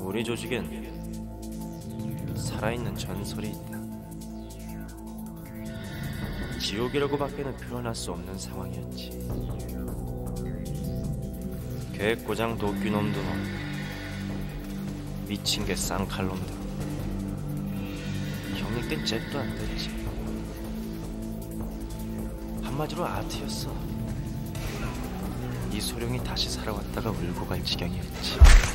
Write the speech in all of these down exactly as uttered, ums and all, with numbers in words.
우리 조직엔 살아있는 전설이 있다. 지옥이라고밖에는 표현할 수 없는 상황이었지. 계획고장 도끼놈도 미친 게 쌍칼놈도 형님 땐 잽도 안 됐지. 한마디로 아트였어. 이 소룡이 다시 살아왔다가 울고 갈 지경이었지.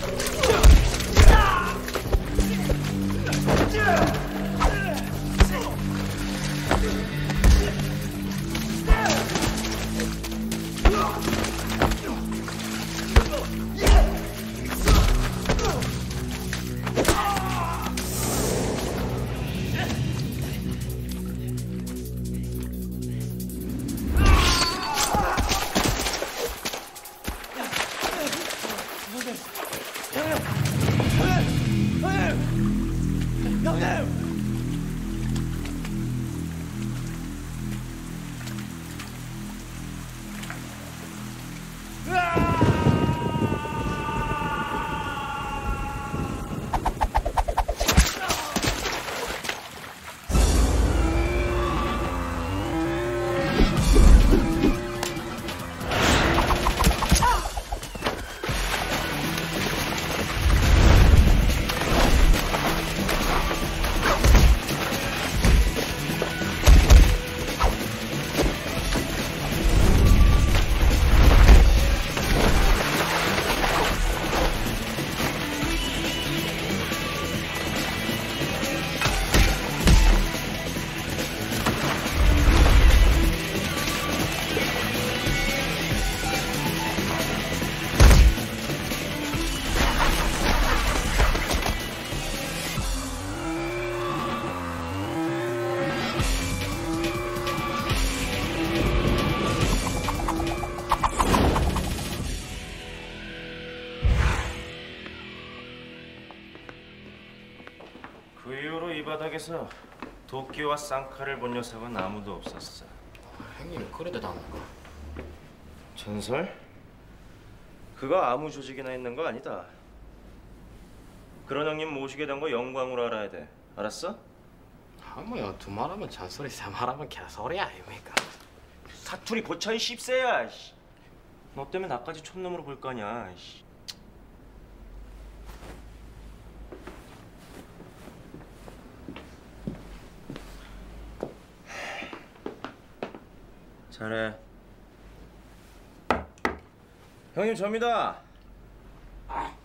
그 이후로 이 바닥에서 도끼와 쌍칼을 본 녀석은 아무도 없었어. 형님 그래도 나는가? 전설? 그거 아무 조직이나 있는 거 아니다. 그런 형님 모시게 된 거 영광으로 알아야 돼. 알았어? 아 뭐야, 두 말하면 잔소리, 세 말하면 개소리 아닙니까? 사투리 고차이 십세야. 너 때문에 나까지 촌놈으로 볼 거 아니야. 잘해. 형님 접니다. 아.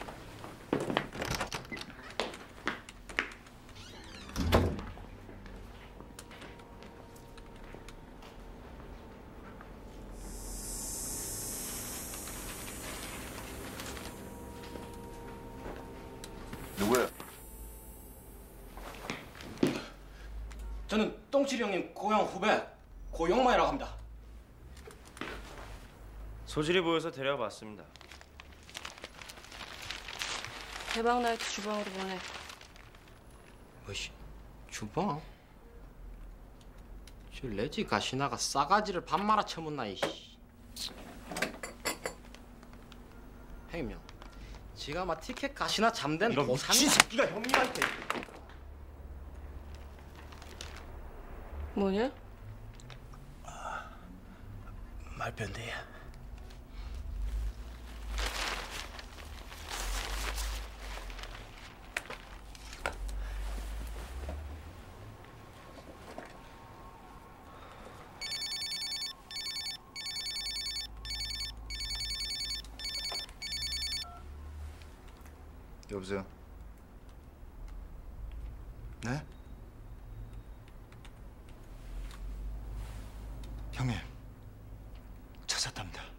누구야? 저는 똥칠이 형님 고향 후배 고영마이라고 합니다. 소질이 보여서 데려봤습니다. 대박 나이트 주방으로 보내. 뭐시? 주방? 저 레지 가시나가 싸가지를 반 말아 쳐문나 이씨. 형님, 지가 막 티켓 가시나 잠든 이런 도산. 미친 새끼가 형님한테. 뭐냐? 말편대야. 여보세요? 네? 형님, 찾았답니다.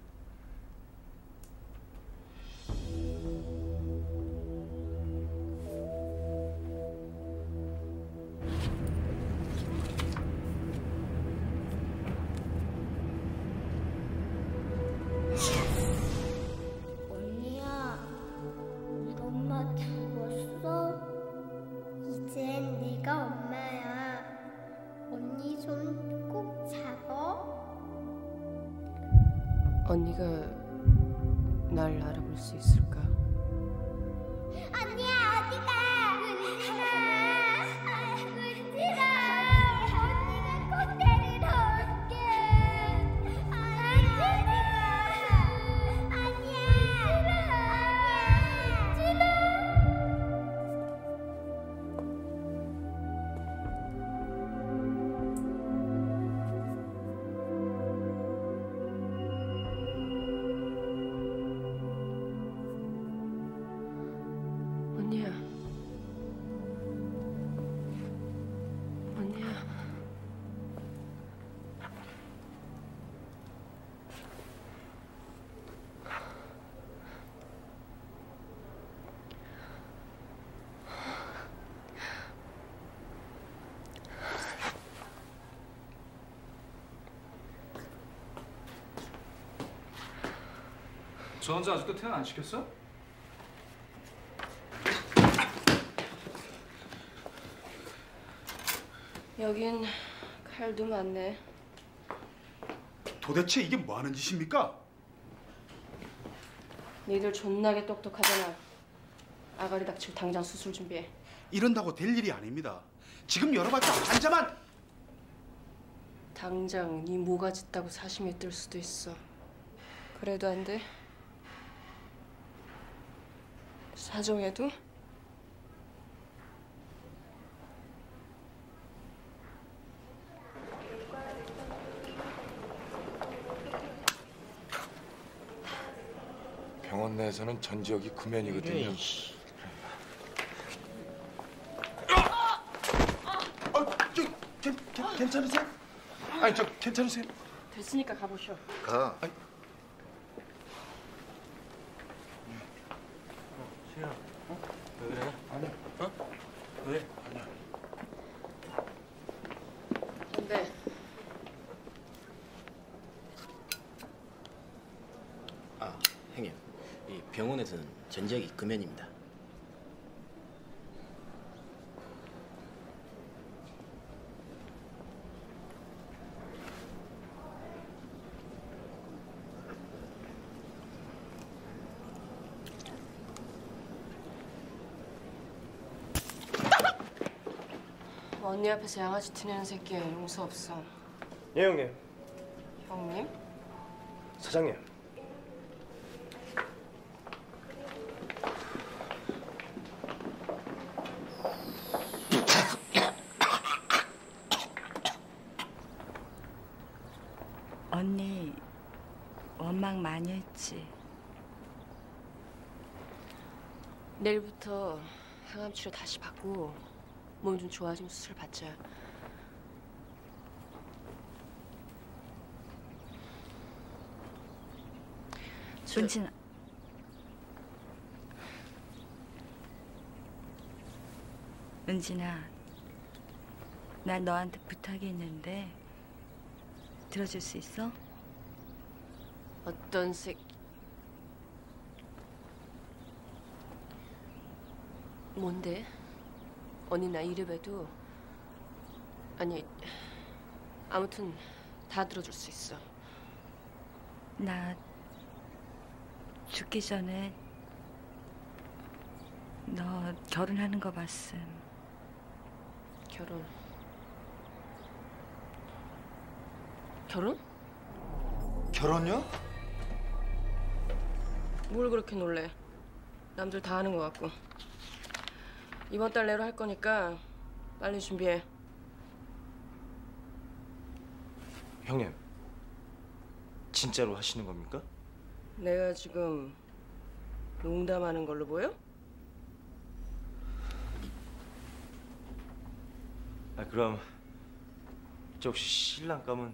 언니야, 우리 엄마 죽었어? 이젠 내가 엄마야. 언니 손 꼭 잡어. 언니가 날 알아볼 수 있을까? 언니야 어디가? 은진아, 은진아, 언니가 꼭 데리러 올게. 은진아, 아니야, 은진아. 언니야. 언니야. 저 혼자 아직도 퇴원 안 시켰어? 여긴 칼도 많네. 도대체 이게 뭐 하는 짓입니까? 니들 존나게 똑똑하잖아. 아가리 닥치고 당장 수술 준비해. 이런다고 될 일이 아닙니다. 지금 열어봤자 환자만. 당장 네 뭐가 짙다고 사심이 뜰 수도 있어. 그래도 안 돼? 사정해도? 병원 내에서는 전 지역이 금연이거든요. 어, 저, 괜, 괜, 괜찮으세요? 아니 저 괜찮으세요? 됐으니까 가보쇼. 가. 근데 아, 형님. 이 병원에서는 전지역이 금연입니다. 언니 앞에서 양아치 티내는 새끼 용서 없어. 예 형님. 형님? 사장님. 언니 원망 많이 했지. 내일부터 항암 치료 다시 받고 몸 좀 좋아지면 수술 받자. 저- 은진아. 은진아, 나 너한테 부탁이 있는데 들어줄 수 있어? 어떤 새 뭔데? 언니 나 이래봬도 아니 아무튼 다 들어줄 수 있어. 나 죽기 전에 너 결혼하는 거 봤음. 결혼. 결혼? 결혼요? 뭘 그렇게 놀래? 남들 다 하는 것 같고. 이번 달 내로 할 거니까 빨리 준비해. 형님. 진짜로 하시는 겁니까? 내가 지금 농담하는 걸로 보여? 아 그럼 저 혹시 신랑감은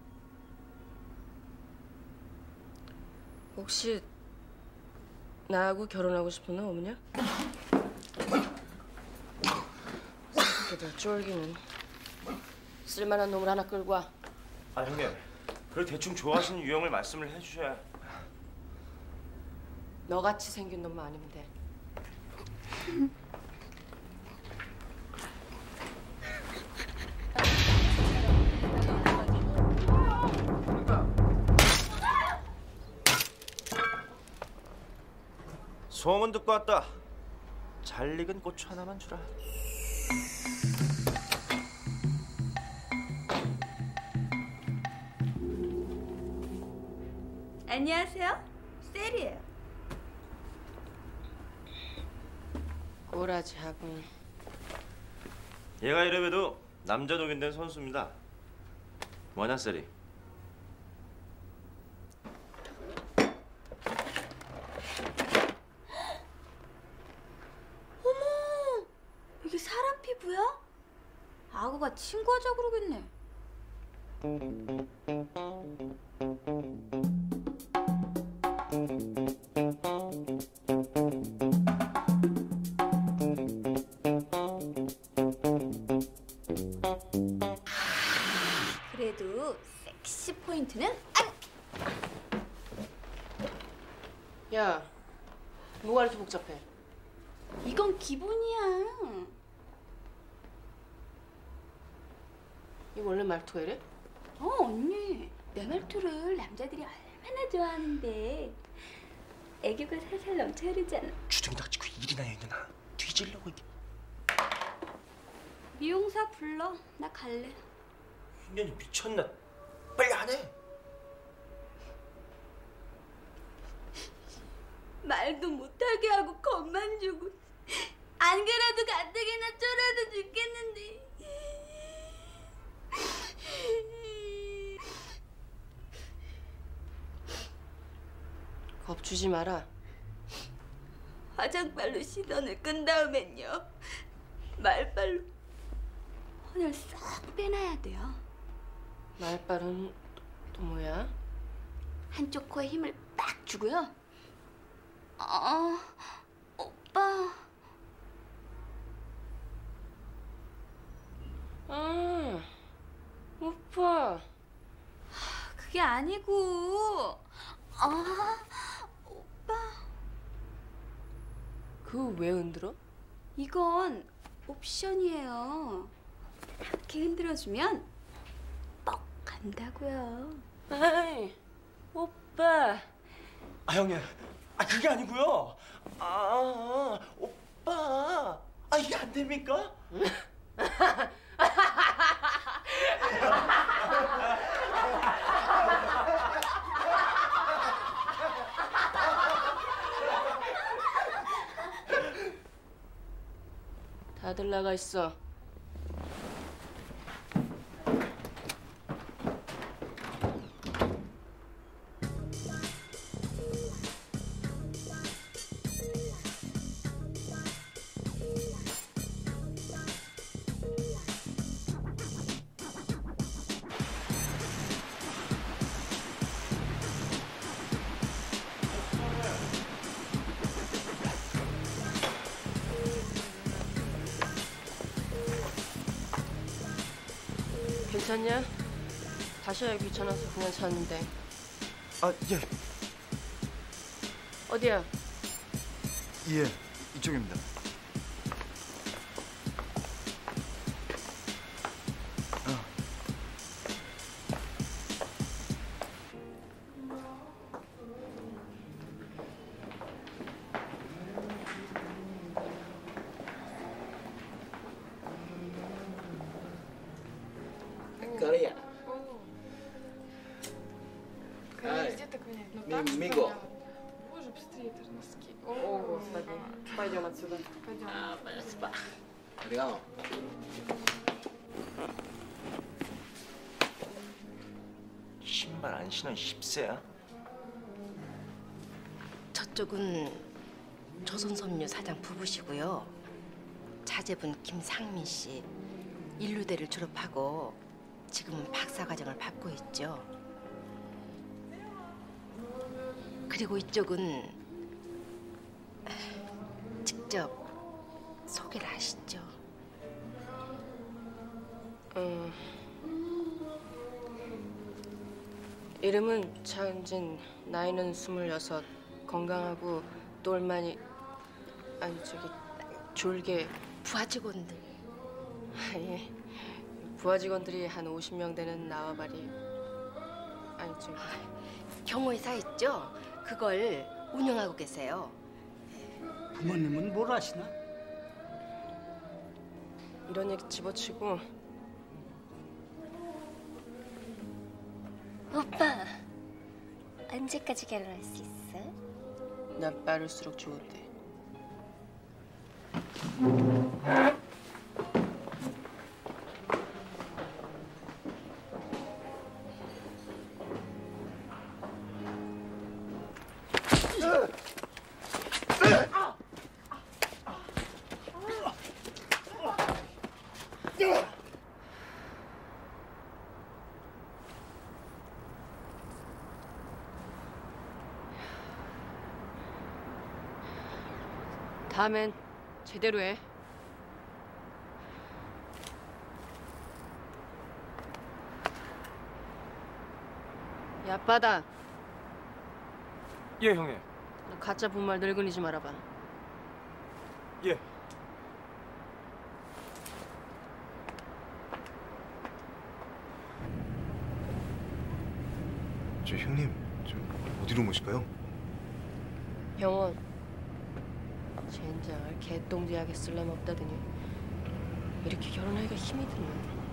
혹시 나하고 결혼하고 싶은 놈 없냐? 새끼들 쫄기는. 쓸만한 놈을 하나 끌고 와. 아 형님. 그걸 대충 좋아하시는 유형을 말씀을 해주셔야. 너같이 생긴 놈만 아니면 돼. 소문 듣고 왔다. 잘 익은 고추 하나만 주라. 안녕하세요. 셀이에요. 꼬라지 하군. 얘가 이래봬도 남자 녹인된 선수입니다. 뭐냐 셀이? 어머, 이게 사람 피부야? 악어가 친구하자 그러겠네. 그래도 섹시 포인트는 안! 야, 뭐가 이렇게 복잡해? 이건 기본이야. 이 원래 말투가 이래? 어, 언니. 내 말투를 남자들이 얼마나 좋아하는데. 애교가 살살 넘쳐 흐르잖아. 주둥이 닥치고 일이나 해 누나. 뒤질려고 이게. 미용사 불러. 나 갈래. 인연이 미쳤나? 빨리 안 해. 말도 못하게 하고 겁만 주고. 안 그래도 가뜩이나 쫄아도 죽겠는데. 겁주지 마라. 화장발로 시선을 끈 다음엔요. 말발로 혼을 쏙 빼놔야 돼요. 말빨은 또 뭐야? 한쪽 코에 힘을 빡 주고요. 어, 오빠. 아, 오빠. 그게 아니고. 아, 오빠. 그거 왜 흔들어? 이건 옵션이에요. 이렇게 흔들어주면 뻑 간다고요. 아이, 오빠. 아 형님, 아 그게 아니고요. 아, 아 오빠, 아 이게 안 됩니까? 다들 나가 있어. 괜찮냐? 다시 하기 귀찮아서 그냥 잤는데. 아, 예. 어디야? 예. 이쪽입니다. Корея. Конечно, где так менять? Ну Ми- так, что Миго. понятно. Боже, быстрее, это же носки. О, господи. Пойдем отсюда. Пойдем. 어디 가? 신발 안 신은 십세야? 저쪽은 조선섬유 사장 부부시고요. 자제분 김상민 씨 인류대를 졸업하고 지금은 박사과정을 밟고 있죠. 그리고 이쪽은 직접 소개를 하시죠. 어, 이름은 차은진, 나이는 스물여섯, 건강하고 똘마니, 아니 저기 졸개. 부하 직원들. 예, 부하 직원들이 한 오십 명 되는 나와바리. 아니 저기 경호회사 있죠? 그걸 운영하고 계세요. 부모님은 뭘 아시나? 이런 얘기 집어치고. 오빠, 언제까지 결혼할 수 있어? 나 빠를수록 좋은데. 다음엔 제대로 해. 야, 빠다. 예, 형님. 너 가짜 분말 늙은이 좀 알아봐. 예. 저 형님 좀 어디로 모실까요? 병원. 젠장을 개똥지하게 쓸려면 없다더니 이렇게 결혼하기가 힘이 드네.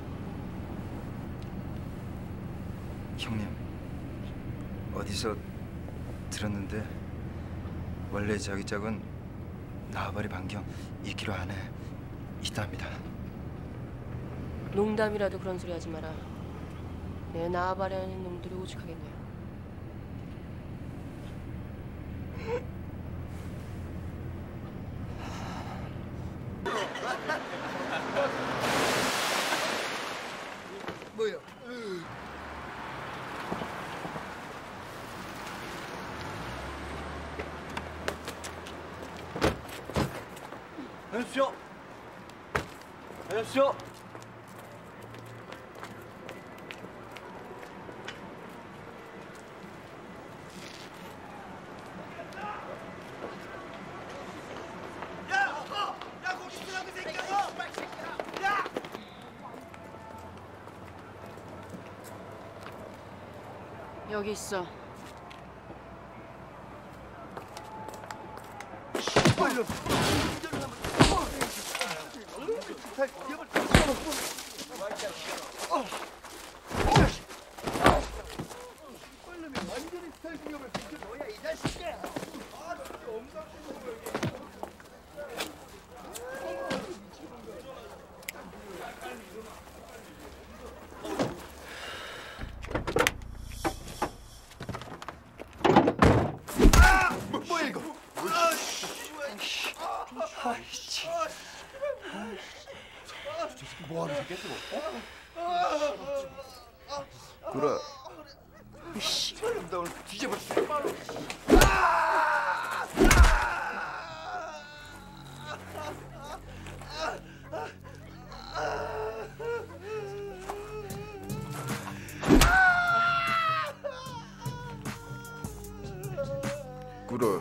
형님, 어디서 들었는데 원래 자기 짝은 나와바리 반경 이 킬로미터 안에 있답니다. 농담이라도 그런 소리 하지 마라. 내 나와바리 아닌 놈들이 오죽하겠냐. 뭐야? 안녕하십시오. 안녕하십시오. 여기 있어. 뭐야 이거? 아이씨. 뭐하는 새끼야 저거? 구라. 씨, 나 오늘 뒤져봤어. 구라.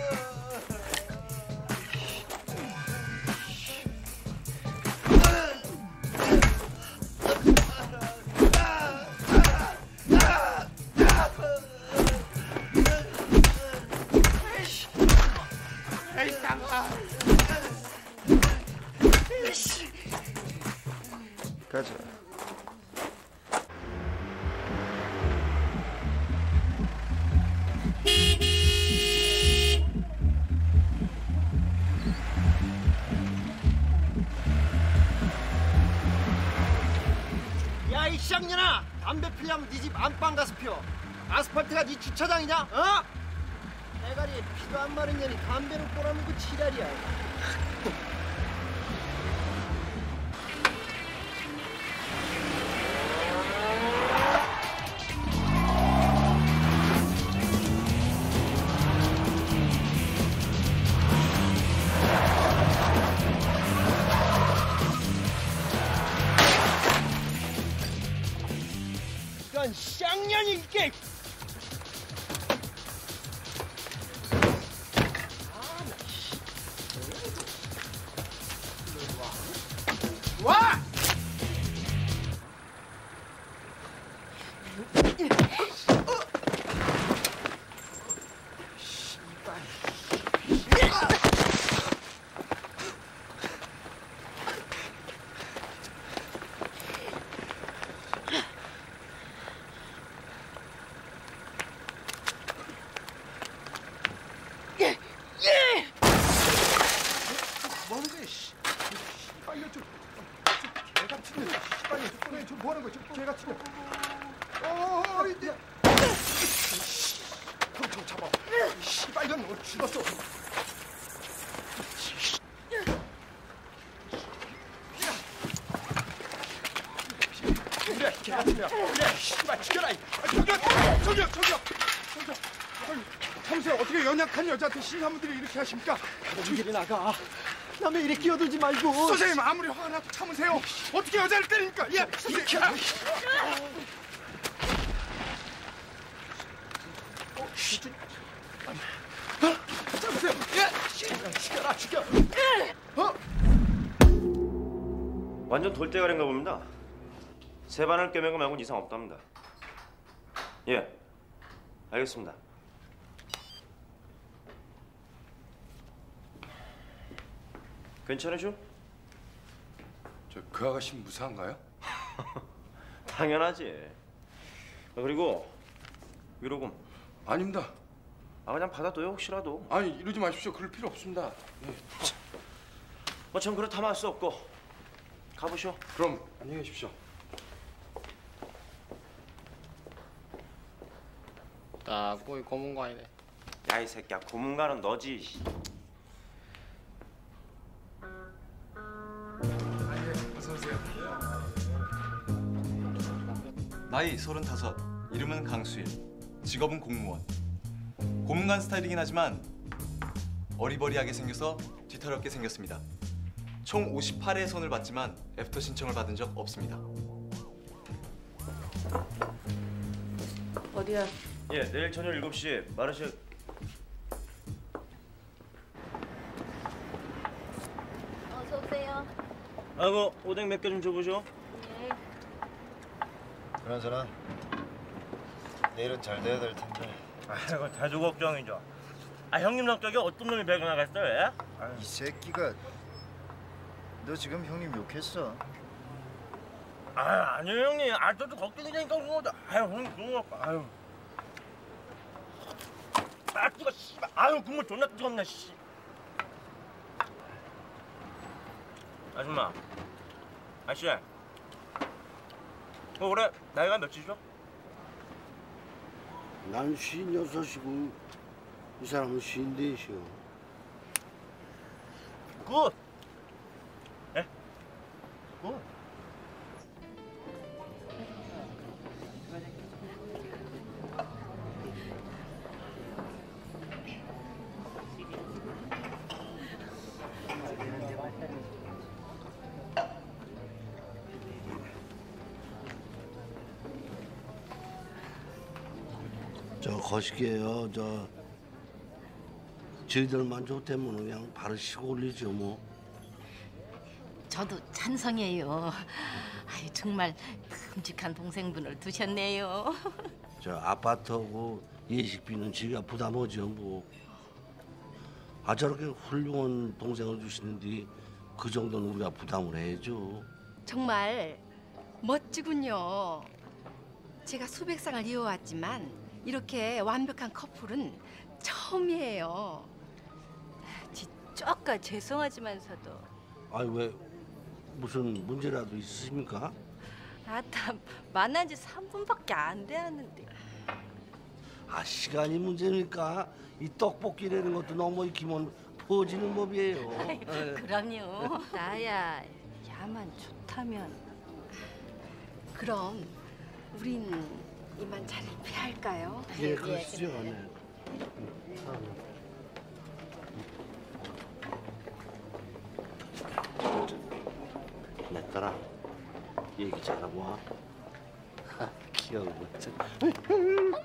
가자. 야, 이 쌍년아! 담배 피려면 네 집 안방 가서 피워. 아스팔트가 네 주차장이냐? 어? 대가리 피도 안 마른 년이 담배를 꼬라물고 지랄이야. 이건 쌍년이 이게. 참으세요. 어떻게 연약한 여자한테 신사분들이 이렇게 하십니까? 저리 나가. 남의 일에 끼어들지 말고. 선생님 아무리 화가 나도 참으세요. 어떻게 여자를 때립니까? 예, 선생님. 아. 참으세요. 예. 죽여라 죽여. 어? 완전 돌대가리인가 봅니다. 세 반을 꿰매고 말고는 이상 없답니다. 예, 알겠습니다. 괜찮으셔? 저 그 아가씨 무사한가요? 당연하지. 아, 그리고 위로금. 아닙니다. 아 그냥 받아둬요 혹시라도. 아니 이러지 마십시오. 그럴 필요 없습니다. 예. 뭐 전 그렇다면 할 수 없고 가보시오. 그럼 안녕히 계십시오. 나 꼬이 고문관이네. 야 이 새끼야 고문관은 너지. 어서 오세요. 나이 서른다섯, 이름은 강수일, 직업은 공무원. 고문관 스타일이긴 하지만 어리버리하게 생겨서 뒤탈없게 생겼습니다. 총 오십팔 회의 손을 봤지만 애프터 신청을 받은 적 없습니다. 어디야? 예, 내일 저녁 일곱 시 마르실. 어서 오세요. 아이고 오뎅 몇 개 좀 줘보시오. 네. 그나저나 내일은 잘 돼야 될 텐데. 아이고 자주 걱정이죠. 아 형님 성격에 어떤 놈이 배겨나갔어요? 예? 이 새끼가 너 지금 형님 욕했어. 아 아니요 형님. 아 저도 걱정이 되니까 그런 거죠. 아유 형님 그런 거. 아유. 아 뜨거 씨발. 아유 국물 존나 뜨겁네 씨. 아줌마. 아씨. 어, 올해 나이가 몇이죠? 난 쉰여섯이고 이 사람은 쉰넷이요. 굿. 예? 굿. 저 거시기에요. 저 저희들만 좋다면 그냥 바로 시고 올리죠 뭐. 저도 찬성해요. 아유 정말 큼직한 동생분을 두셨네요. 저 아파트하고 예식비는 지가 부담하죠 뭐. 아 저렇게 훌륭한 동생을 주시는데 그 정도는 우리가 부담을 해야죠. 정말 멋지군요. 제가 수백 쌍을 이어왔지만 이렇게 완벽한 커플은 처음이에요. 쪼까 죄송하지만서도 아니 왜 무슨 문제라도 있으십니까? 아따 만난 지 삼 분밖에 안 돼하는데. 아 시간이 문제니까 이 떡볶이라는 것도 너무 익히면 퍼지는 법이에요. 네. 그럼요. 나야 야만 좋다면. 그럼 우린 이만 자리를 피할까요? 예, 그러시죠. 네. 내 딸아, 얘기 잘하고 와. 귀여워. 어머!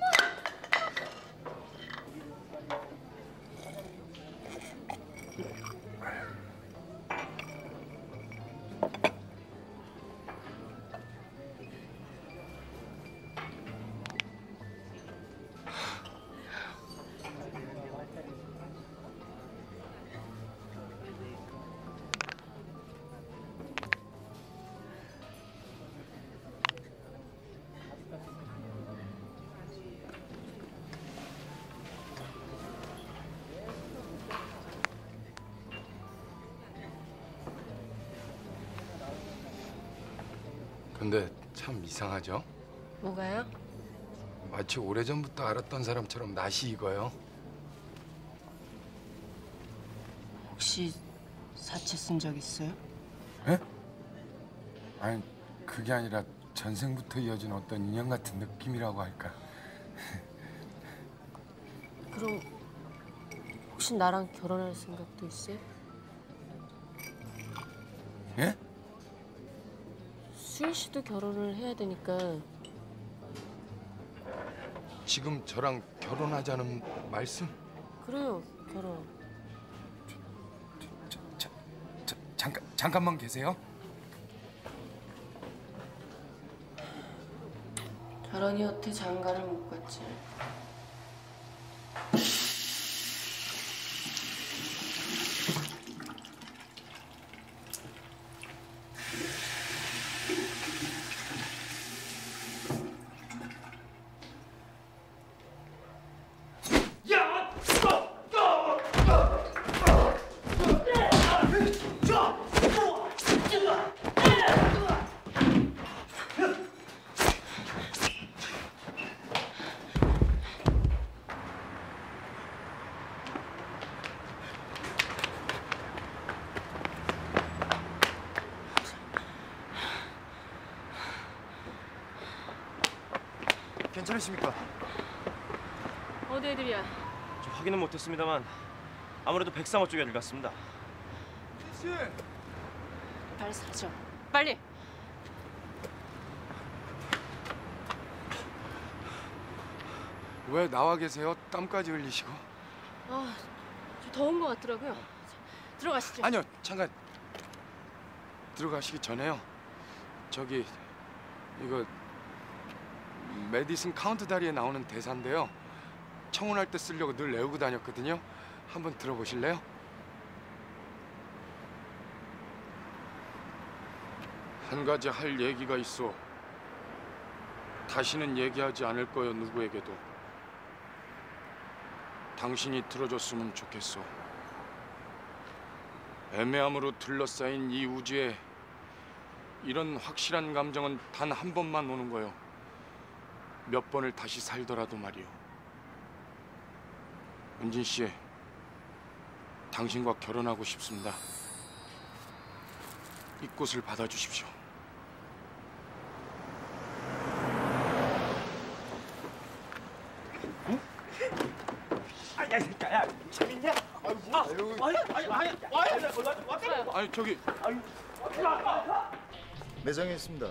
근데 참 이상하죠? 뭐가요? 마치 오래전부터 알았던 사람처럼 낯이 익어요. 혹시 사채 쓴 적 있어요? 예? 아니 그게 아니라 전생부터 이어진 어떤 인연 같은 느낌이라고 할까. 그럼 혹시 나랑 결혼할 생각도 있어요? 예? 수희 씨도 결혼을 해야 되니까. 지금 저랑 결혼하자는 말씀? 그래요, 결혼. 자, 자, 잠깐 잠깐만 계세요. 결혼이 어떻게 장가를 못 갔지? 괜찮으십니까? 어디 애들이야? 저 확인은 못했습니다만 아무래도 백상호 쪽에 애들 같습니다. 빨리 사라져. 빨리. 왜 나와 계세요? 땀까지 흘리시고. 아, 좀 더운 것 같더라고요. 자, 들어가시죠. 아니요, 잠깐. 들어가시기 전에요. 저기 이거 메디슨 카운트 다리에 나오는 대사인데요. 청혼할 때 쓰려고 늘 외우고 다녔거든요. 한번 들어보실래요? 한 가지 할 얘기가 있어. 다시는 얘기하지 않을 거요, 누구에게도. 당신이 들어줬으면 좋겠어. 애매함으로 둘러싸인 이 우주에 이런 확실한 감정은 단 한 번만 오는 거요. 몇 번을 다시 살더라도 말이요. 은진 씨, 당신과 결혼하고 싶습니다. 이 꽃을 받아주십시오. 야, 새끼야, 야, 재밌냐? 아이고, 아니, 아니, 아니, 아니, 아니 저기. 매장에 있습니다.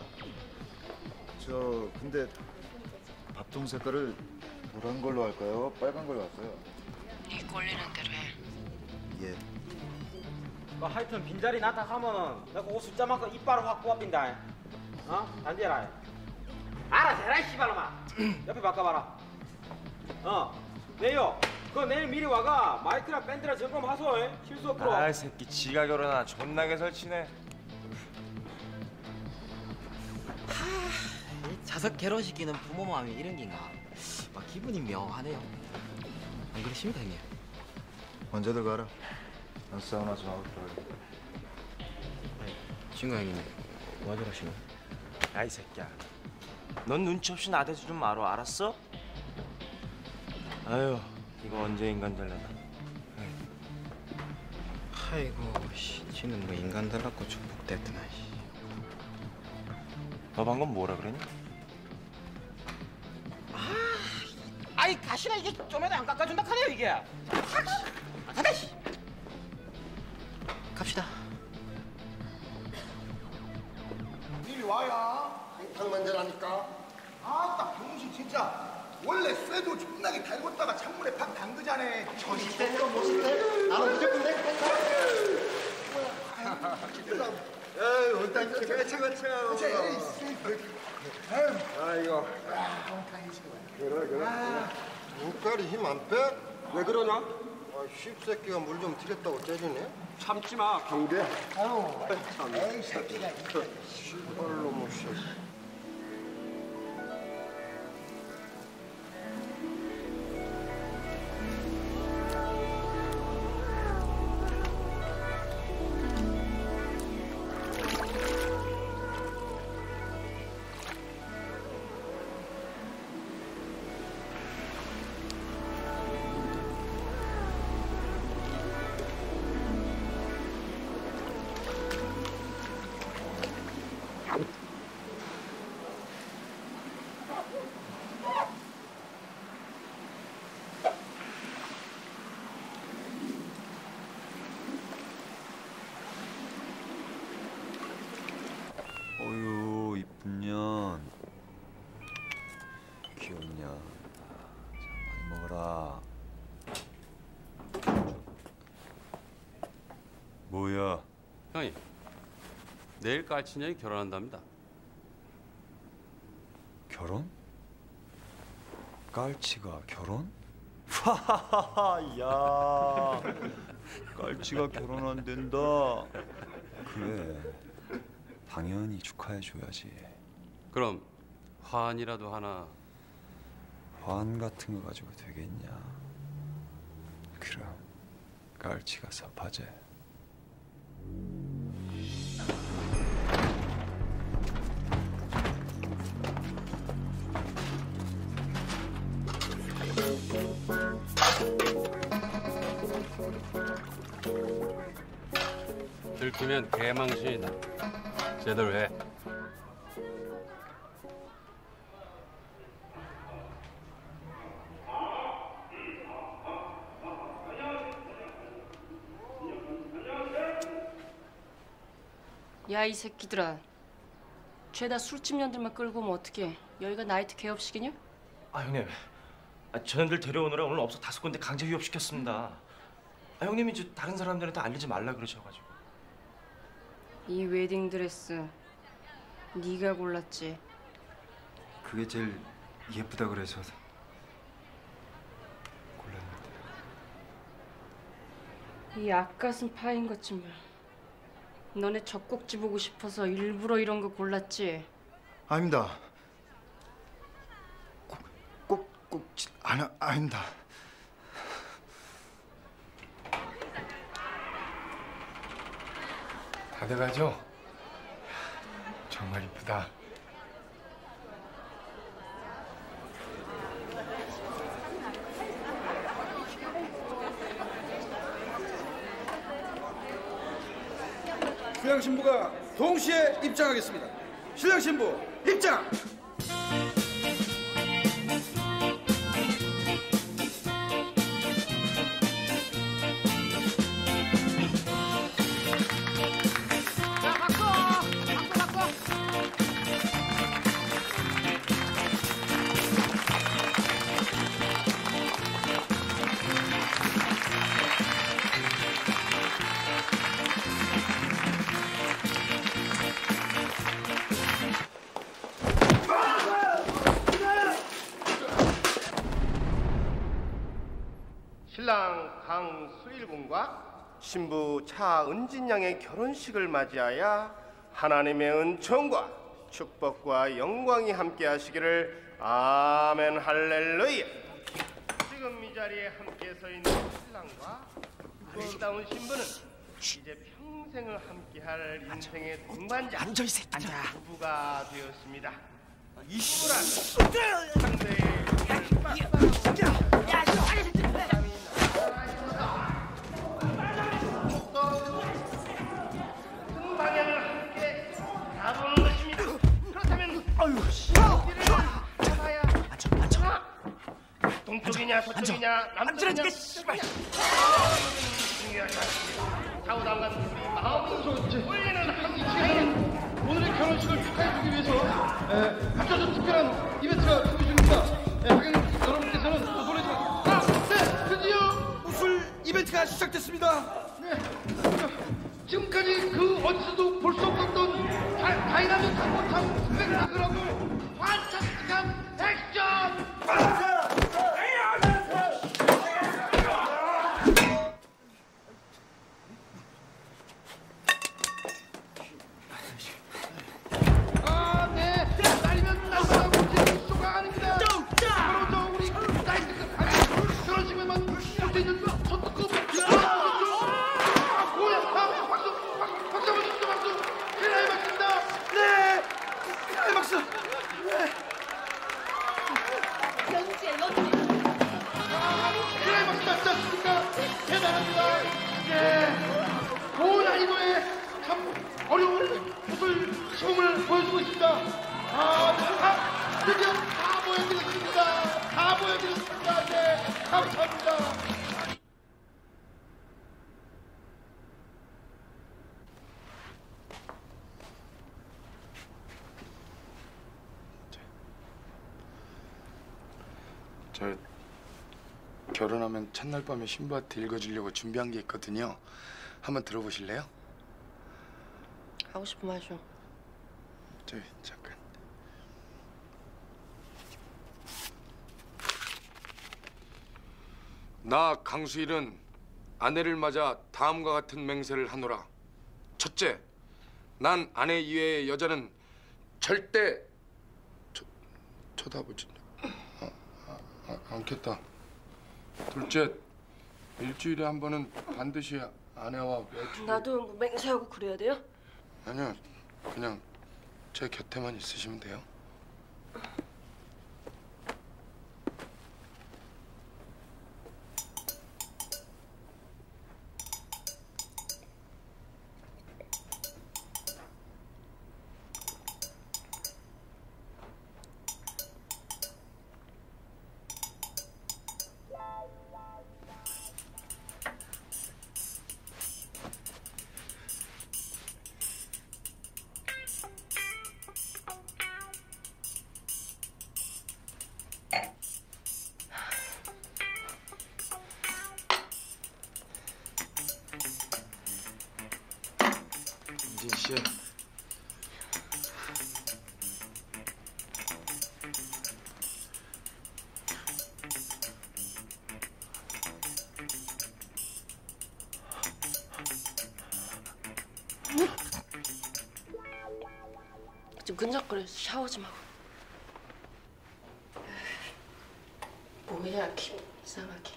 저 근데 밥통 색깔을 노란 걸로 할까요? 빨간 걸로 할까요? 네 꼴리는 대로 해. 예. 그 하여튼 빈자리 나타나면은 내가 옷 숫자만큼 이빨을 확 뽑힌다. 어? 단지해라. 알아서 해라, 씨발놈아. 옆에 바꿔봐라. 어, 내요. 그거 내일 미리 와가 마이크랑 밴드랑 점검하소. 에? 실수 없도록. 아, 새끼 지가 결혼하나 존나게 설치네. 자석 결혼시키는 부모 마음이 이런 긴가? 막 기분이 묘하네요. 안 그러십니까, 형님? 먼저들 가라. 난 사우나 좀 하고 들어갈게. 친구 형님, 뭐 저러시노? 아이 새끼야, 넌 눈치 없이 나대지 좀 말어, 알았어? 아유, 이거 언제 인간 될려나. 아이고, 씨, 지는 뭐 인간 달라고 축복됐더나. 씨. 너 방금 뭐라 그랬니? 아이 가시나 이게 좀 해도 안 깎아준다 카네요 이게. 아, 가다 씨. 갑시다. 이리 와야 당만자라니까. 아따 병신 진짜. 원래 쇠도 존나게 달궜다가 창문에 팍 담그자네. 저기 때려 멋있네. 나는 무조건 내 에이, 일단 그치 그치. 아이고. 그래 그래. 눈깔이 힘 안 빼? 왜 그러나? 아, 씹새끼가 물 좀 튀겼다고 째리네. 참지 마 경계. 아유, 에이 새끼가. 씨발로 못 씨. 내일 깔친형이 결혼한답니다. 결혼? 깔치가 결혼? 하하하하, 야, 깔치가 결혼 안 된다. 그래, 당연히 축하해줘야지. 그럼 화환이라도 하나. 화환 같은 거 가지고 되겠냐? 그럼 깔치가 섭하제. 들키면 개망신이다. 제대로 해. 야, 이 새끼들아. 죄다 술집 년들만 끌고 오면 어떡해. 여기가 나이트 개업식이냐? 아 형님, 아, 저년들 데려오느라 오늘 업소 다섯 군데 강제 휴업시켰습니다. 아, 형님이 저 다른 사람들한테 알리지 말라 그러셔가지고. 이 웨딩드레스 네가 골랐지? 그게 제일 예쁘다 그래서 골랐는데. 이 앞가슴 파인 것 좀 봐. 너네 젖꼭지 보고 싶어서 일부러 이런 거 골랐지? 아닙니다. 꼭꼭 안 아닙니다. 다 돼가죠? 정말 이쁘다. 신랑 신부가 동시에 입장하겠습니다. 신랑 신부 입장! 자, 박수! 박수, 박수! 신랑 강수일 군과 신부 차은진 양의 결혼식을 맞이하여 하나님의 은총과 축복과 영광이 함께 하시기를. 아멘 할렐루야. 지금 이 자리에 함께 서 있는 신랑과 아름다운 신부는 이제 평생을 함께할 인생의 동반자 앉아 이 새끼야. 부부가 되었습니다. 이 부부란 상대의 큰 방향을 함께 가보는 것입니다. 그렇다면 어디를 잡아야 앉아. 동쪽이냐 서쪽이냐 남쪽이냐 북쪽이냐 중요하지 않습니다. 좌우당간 우리 마음이 울리는 한 시간에 오늘의 결혼식을 축하해주기 위해서 에, 아주 특별한 이벤트가 준비 중입니다. 에, 하객 여러분께서는 또 노래 좀. 아, 네, 드디어 우술 이벤트가 시작됐습니다. 네, 지금까지 그 어디서도 볼 수 없었던 다, 다이나믹하고 참 스펙타클하고 판타스틱한 액션! 아, 네, 날이면 날마다 멋진 쇼가 아닙니다. 바로 저 우리 나이트급 하객 결혼식에만 볼 수 있는 초특급 아, 뭐야, 아, 박수, 박수, 박수 한번 주시죠, 박수. 클라이막스입니다. 네, 클라이막스. 네. 연주야, 연주. 아, 클라이막스 맞지 않습니까? 대단합니다. 네, 고난이도에 참 어려운 무술 시범을 보여주고 있습니다. 아, 다, 드디어 다 보여드렸습니다. 다 보여드렸습니다. 네, 감사합니다. 저 결혼하면 첫날 밤에 신부한테 읽어주려고 준비한 게 있거든요. 한번 들어보실래요? 하고 싶으면 하죠. 저기 잠깐. 나 강수일은 아내를 맞아 다음과 같은 맹세를 하노라. 첫째, 난 아내 이외의 여자는 절대 쳐, 쳐다보지 아, 아, 아, 않겠다. 둘째, 일주일에 한 번은 반드시 아내와 외출. 나도 뭐 맹세하고 그래야 돼요? 아니요, 그냥 제 곁에만 있으시면 돼요. 민진 씨. 좀 끈적거려서 샤워 좀 하고. 뭐야, 기분 이상하게.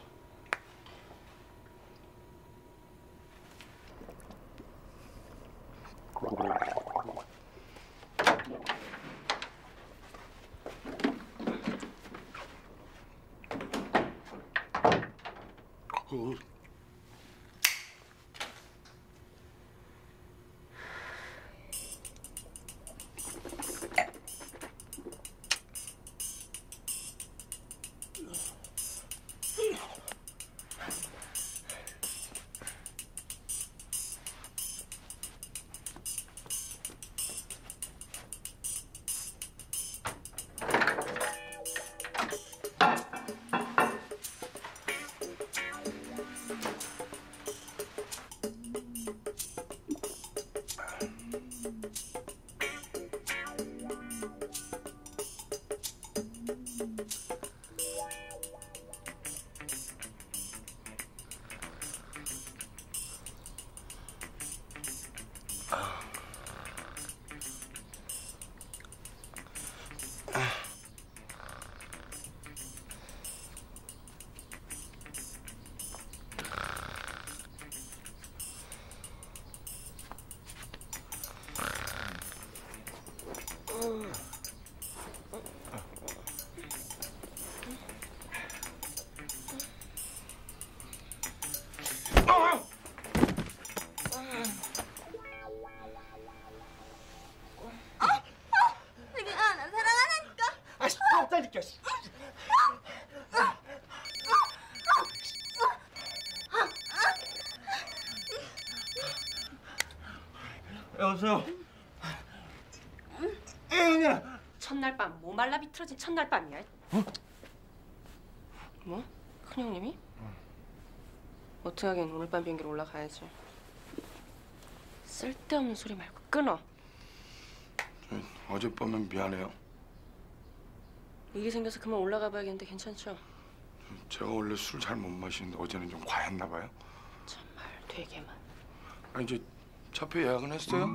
그... 여보세요? 애영이야. 첫날 밤 모말라 비틀어진 첫날 밤이야. 어? 뭐? 큰형님이? 어떻게 하긴 오늘 밤 비행기로 올라가야지. 쓸데없는 소리 말고 끊어. 어젯밤은 미안해요. 일이 생겨서 그만 올라가 봐야겠는데 괜찮죠? 제가 원래 술 잘 못 마시는데 어제는 좀 과했나 봐요. 정말 되게만. 아니 이제 차표 예약은 했어요?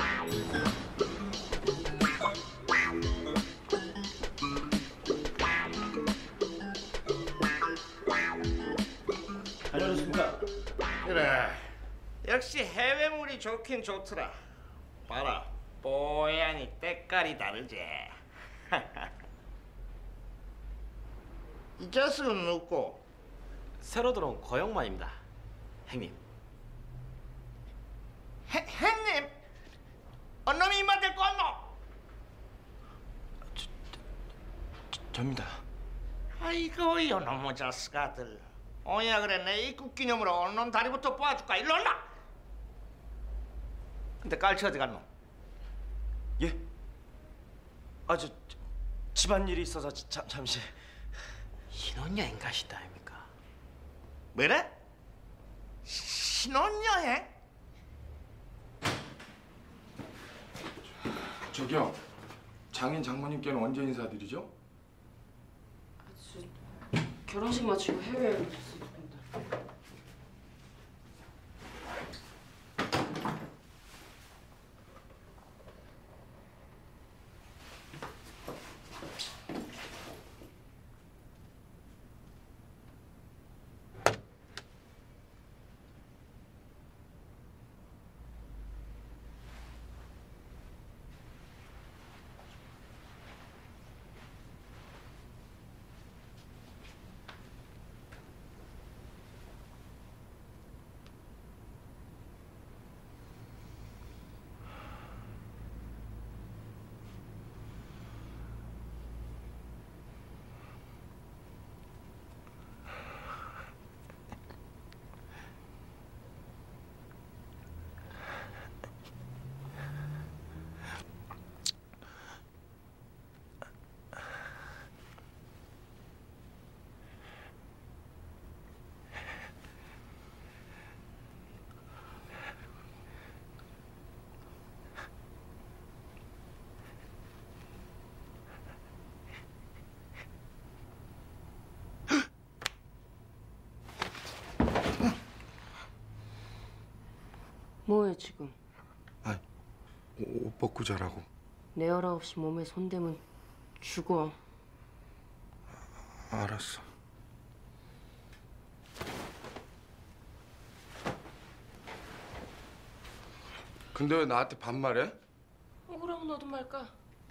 안녕하십니까? 그래, 역시 해외물이 좋긴 좋더라. 봐라, 뽀얀이 때깔이 다르지. 이 자식은 누구? 새로 들어온 고영만입니다, 형님. 해, 형님? 언놈이 이마 데리고 왔노? 접니다. 아이고, 이놈의 자식아들. 어야 그래, 내 입국 기념으로 언놈 다리부터 뽑아줄까? 일로 온나? 근데 깔치 어디 갔노? 예? 아, 저, 저 집안일이 있어서 자, 잠시. 신혼여행 가시다 아닙니까? 뭐래? 신혼여행? 저기요, 장인 장모님께는 언제 인사드리죠? 결혼식 마치고 해외여행 갔습니다. 뭐해 지금? 아, 옷 벗고 자라고. 내 허락 없이 몸에 손대면 죽어. 알았어. 근데 왜 나한테 반말해? 억울하면 너도 말까?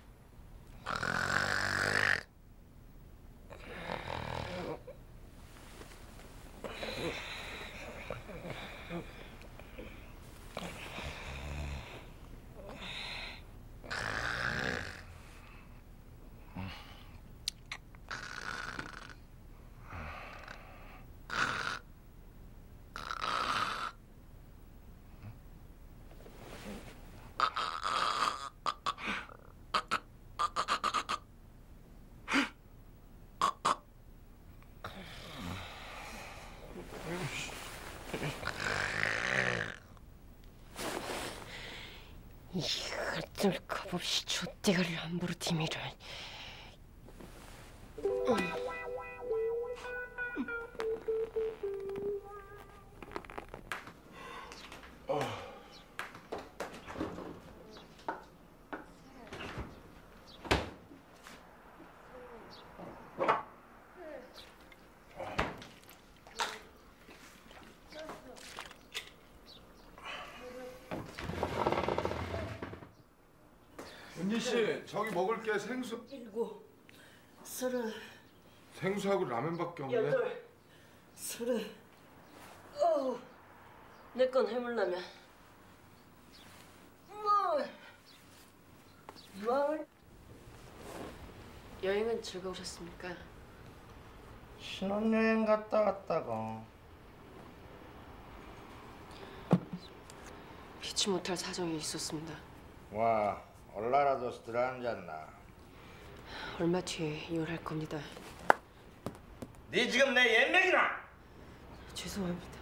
이것들 값없이 좆대가리를 함부로 디미를. 은지 씨, 저기 먹을 게 생수. 일곱, 서른, 생수하고 라면밖에 없네. 여덟, 서른. 어우, 내 건 해물라면. 뭘? 여행은 즐거우셨습니까? 신혼여행 갔다 왔다고. 피치 못할 사정이 있었습니다. 와, 올라라도 들어앉았나? 얼마 뒤에 이혼할 겁니다. 네 지금 내 연맥이나? 죄송합니다.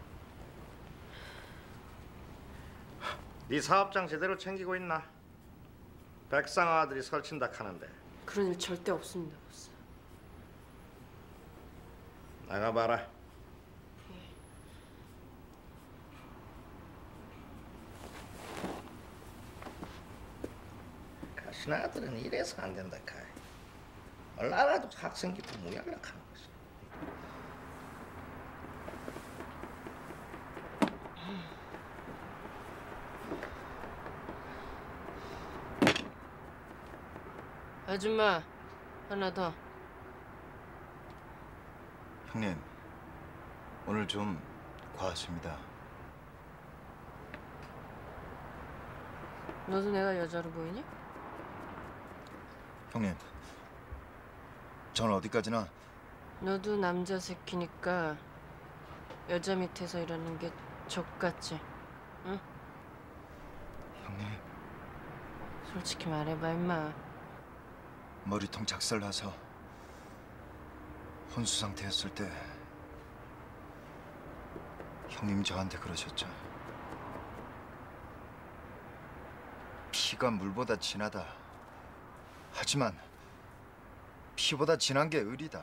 네 사업장 제대로 챙기고 있나? 백상 아들이 설친다 카는데. 그런 일 절대 없습니다, 보스. 나가봐라. 가신 아들은 이래서 안 된다 카이. 얼라라도 학생기도 무약이라 하는 거지. 아줌마, 하나 더. 형님, 오늘 좀 과하십니다. 너도 내가 여자로 보이니? 형님, 전 어디까지나 너도 남자 새끼니까 여자 밑에서 일하는 게 족같지? 응? 형님, 솔직히 말해봐, 임마. 머리통 작살나서 혼수 상태였을 때 형님 저한테 그러셨죠. 피 피가 물보다 진하다. 하지만 피보다 진한 게 의리다.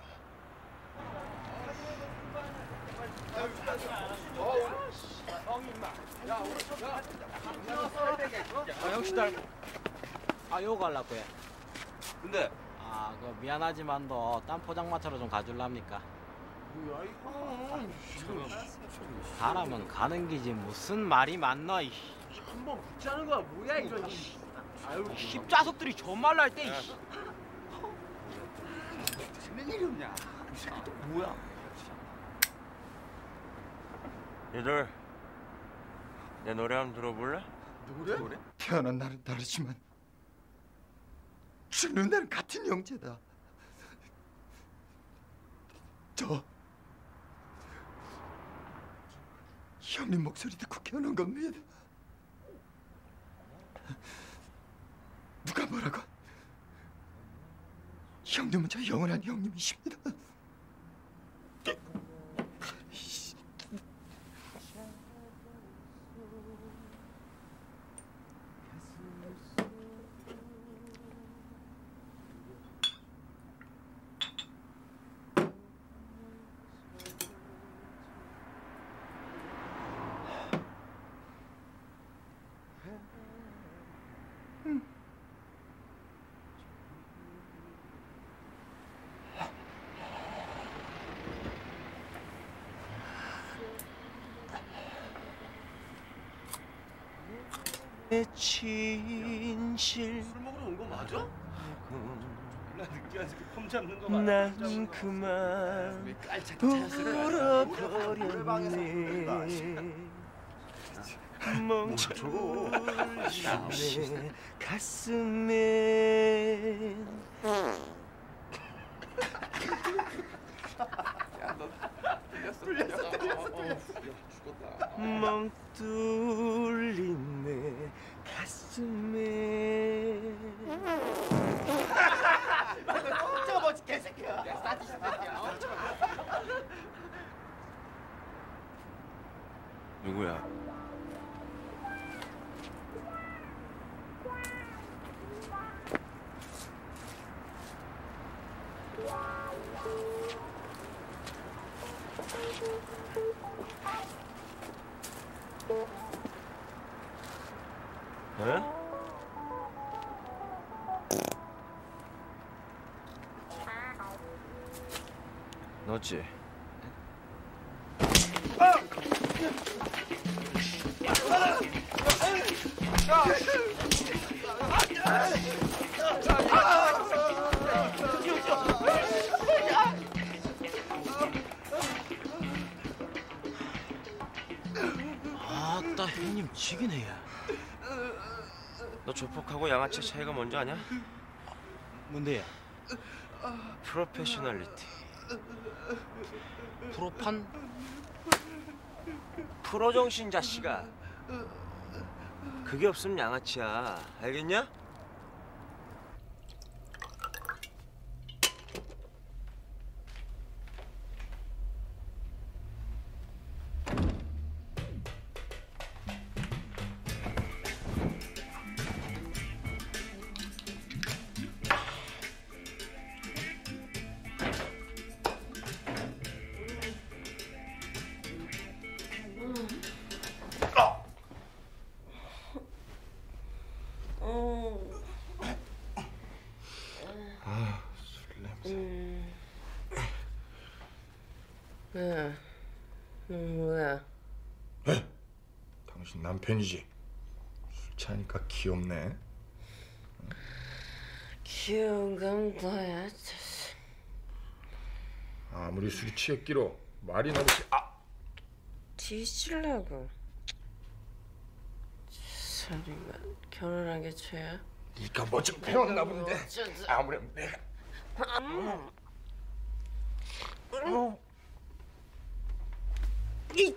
아 형씨들, 아 요거 하려고 해. 근데 아 그 미안하지만도 딴 포장마차로 좀 가줄랍니까? 뭐야 이거? 가라면 가는 기지 무슨 말이 많노? 한번 붙자는 거야 뭐야 이거? 아유 십자석들이 존말 날 때. 무슨 일이 없냐? 이 새끼 또 뭐야? 얘들 내 노래 한번 들어볼래? 노래? 노래? 태어난 날은 다르지만 죽는 날은 같은 형제다. 저 형님 목소리 듣고 깨어난 겁니다. 누가 뭐라고? 형님은 저 영원한 형님이십니다. 내 진실 술 먹으러 온 거 맞아? 나 느끼하지 폼 잡는 거 난 그만 울어버렸네. 멍청한 내 가슴에 뚫렸어 뚫렸어 뚫렸어. 멍 뚫린 내 가슴에. 저거 뭐지 개새끼야. 야 싸지 새끼야. 누구야? 에? 너지? 아따 형님 지기네. 너 조폭하고 양아치 차이가 뭔지 아냐? 뭔데요? 프로페셔널리티. 프로판? 프로 정신 자식아. 그게 없으면 양아치야. 알겠냐? 아, 술 냄새. 음. 야, 너 뭐야? 에? 당신 남편이지? 술 취하니까 귀엽네. 귀여운 건 너야. 아무리 술이 취했기로 말이 너무 시... 아! 뒤질라고. 소리만 결혼한 게 죄야? 네가 뭐 좀 배웠나 본데. 아무래도 내가 음. 음. 이.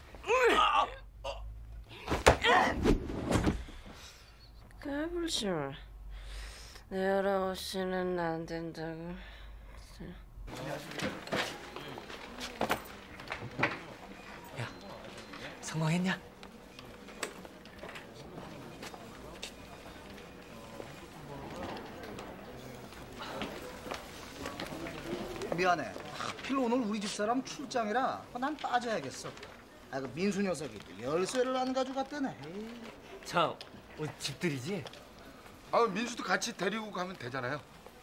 까불지 마. 내가 없이는 안 된다고. 야, 성공했냐? 미안해. 하필 오늘 우리 집사람 출장이라 난 빠져야겠어. 아, 그 민수 녀석이 열쇠를 안 가져갔다네. 참, 우리 집들이지? 아, 민수도 같이 데리고 가면 되잖아요.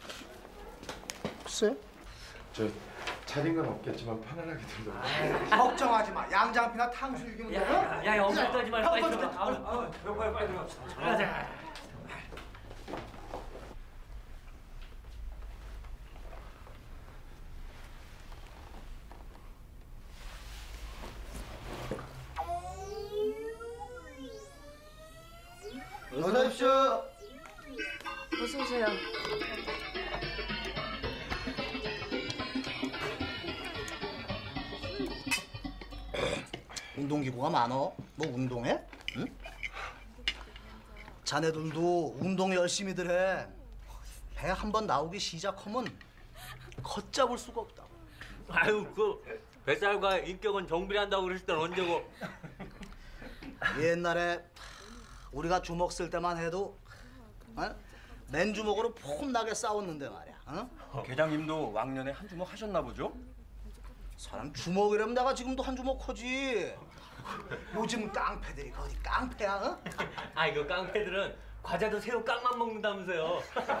글쎄. 저 차린 건 없겠지만 편안하게 들려. 걱정하지 마. 양장피나 탕수육이면 돼. 야, 야, 엄살 떨지 말고 빨리 들어가. 들어가. 배고파요, 빨리 들어갑시다. 가자. 어서 오십시오. 어서 오세요. 운동기구가 많어? 뭐 운동해? 응? 자네들도 운동 열심히들 해. 배 한 번 나오기 시작하면 걷잡을 수가 없다. 아유, 그 뱃살과 인격은 정비한다고 그랬을 땐 언제고? 옛날에 우리가 주먹 쓸 때만 해도 어? 맨주먹으로 폼나게 싸웠는데 말이야. 어? 계장님도 왕년에 한 주먹 하셨나 보죠? 사람 주먹이라면 내가 지금도 한 주먹 하지. 요즘 깡패들이 어디 깡패야? 어? 아이, 그 깡패들은 과자도 새우 깡만 먹는다면서요.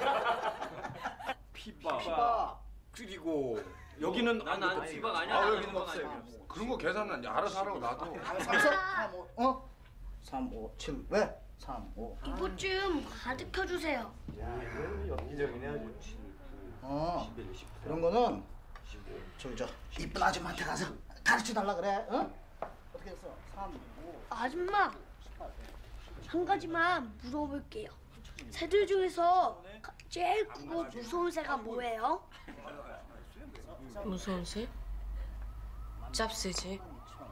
피밥. 피밥. 그리고 여기는 난, 난 피밥 아니야. 아, 나는 여기는 피밥 없어요. 아니야. 그런 거 계산은 알아서 하라고 놔둬. 삼, 삼, 오, 어? 삼, 오, 칠, 왜? 삼, 오. 이것 좀 가득 켜주세요. 야, 이거 연기적이네. 어, 그런 거는 저기 저 이쁜 아줌마한테 가서 가르쳐 달라 그래. 어? 어떻게 했어? 삼, 오. 아줌마, 한 가지만 물어볼게요. 새들 중에서 가- 제일 크고 무서운 새가 뭐예요? 무서운 새? 짭새지.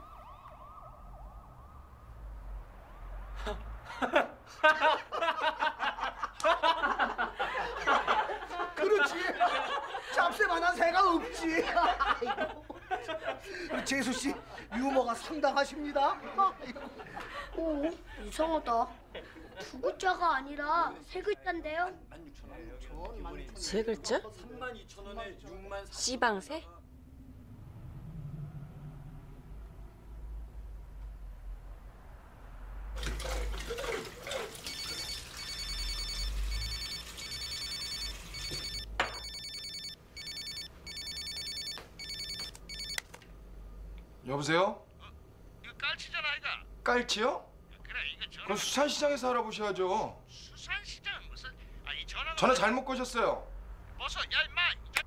그렇지. 짭새만한 새가 없지. 아이고. 우리 재수 씨 유머가 상당하십니다. 오, 이상하다. 두 글자가 아니라 세 글자인데요. 세 글자? 삼만 이천 원에 육만 씨방새? 여보세요? 이거 깔치잖아, 아이가. 깔치요? 그래, 이거 전화. 그럼 수산시장에서 알아보셔야죠. 수산시장 무슨? 아, 이 전화. 전화 잘못 거셨어요. 벗어, 야 임마.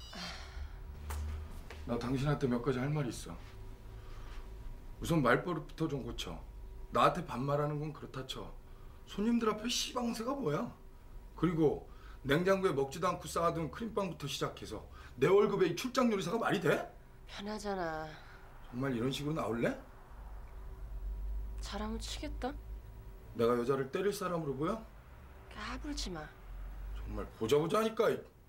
나 당신한테 몇 가지 할 말이 있어. 우선 말버릇부터 좀 고쳐. 나한테 반말하는 건 그렇다 쳐. 손님들 앞에 시방새가 뭐야? 그리고 냉장고에 먹지도 않고 쌓아둔 크림빵부터 시작해서 내 월급에 이 출장 요리사가 말이 돼? 편하잖아. 정말 이런 식으로 나올래? 잘하면 치겠다. 내가 여자를 때릴 사람으로 보여? 까불지 마. 정말 보자 보자 하니까.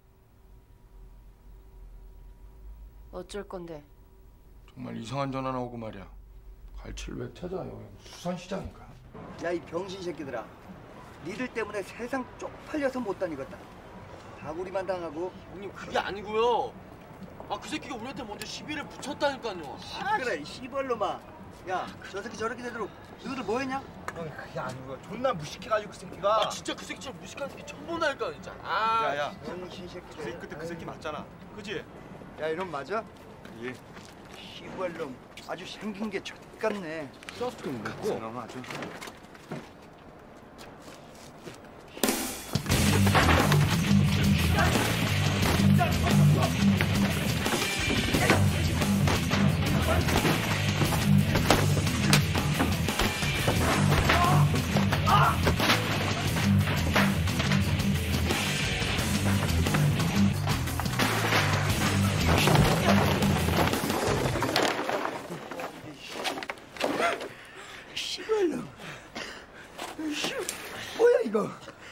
어쩔 건데? 정말 이상한 전화나 오고 말이야. 갈치를 왜 찾아? 여기 수산시장인가? 야, 이 병신 새끼들아. 니들 때문에 세상 쪽팔려서 못 다니겠다. 다구리만 당하고. 형님, 그게 아니고요. 아, 그 새끼가 우리한테 먼저 시비를 붙였다니까요. 아, 그래, 씨발놈아. 야, 저 새끼 저렇게 되도록 너희들 뭐 했냐? 형, 그게 아니고요. 존나 무식해가지고 그 새끼가. 아, 진짜 그 새끼처럼 무식한 새끼 처음 보다니까, 진짜. 아, 야야, 병신 새끼들. 그 새끼 그때 그 새끼 맞잖아. 그지? 야, 이놈 맞아? 예. 씨발놈, 아주 생긴 게 족같네. 썩도 먹고. 놈 아주. 씨발놈. 뭐야 이거?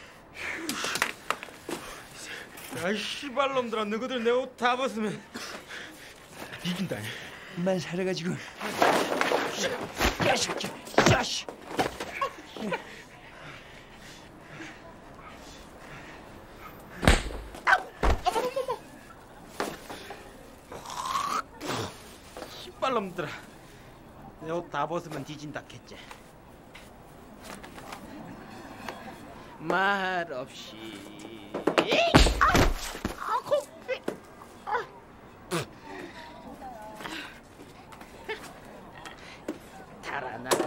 야, 이 씨발놈들아, 너희들 내 옷 다 벗으면 이긴다. 만 살아가지고. 야, 새끼. 야, 씨. 씨발놈들아. 내 옷 다 벗으면 뒤진다 했지. 말 없이. 아, 아, 코피. 아. 달아나라.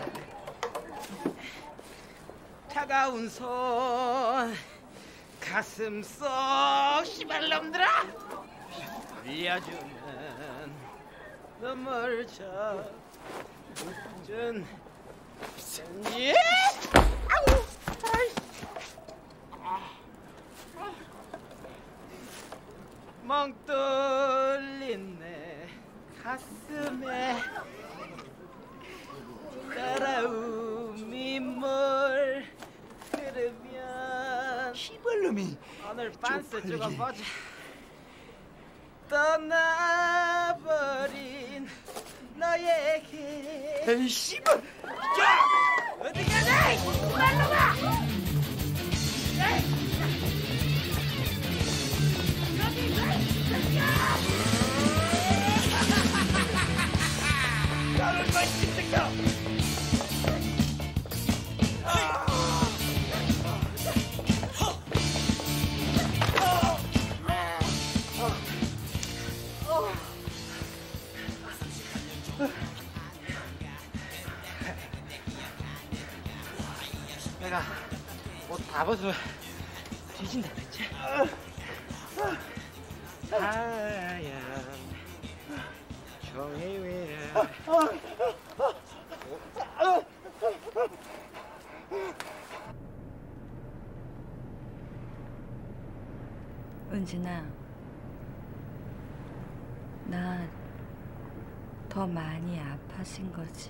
차가운 손 가슴 속 씨발놈들아. 흘려주는 눈물 젖은 예! 아우! 아이. 멍 뚫린 내 가슴에 따라움이 물 흐르면 씨발놈이 오늘 반스 죽어보자. 떠나버린 너에게. 에이 씨발! 야! 어디 가냐? 이 씨발놈아! 여기 있어! 나를 봐, 이 새끼야! 내가 옷 다 벗으면 뒤진다 그랬지? 하얀 종이 위에 은진아, 나 더 많이 아파진 거지?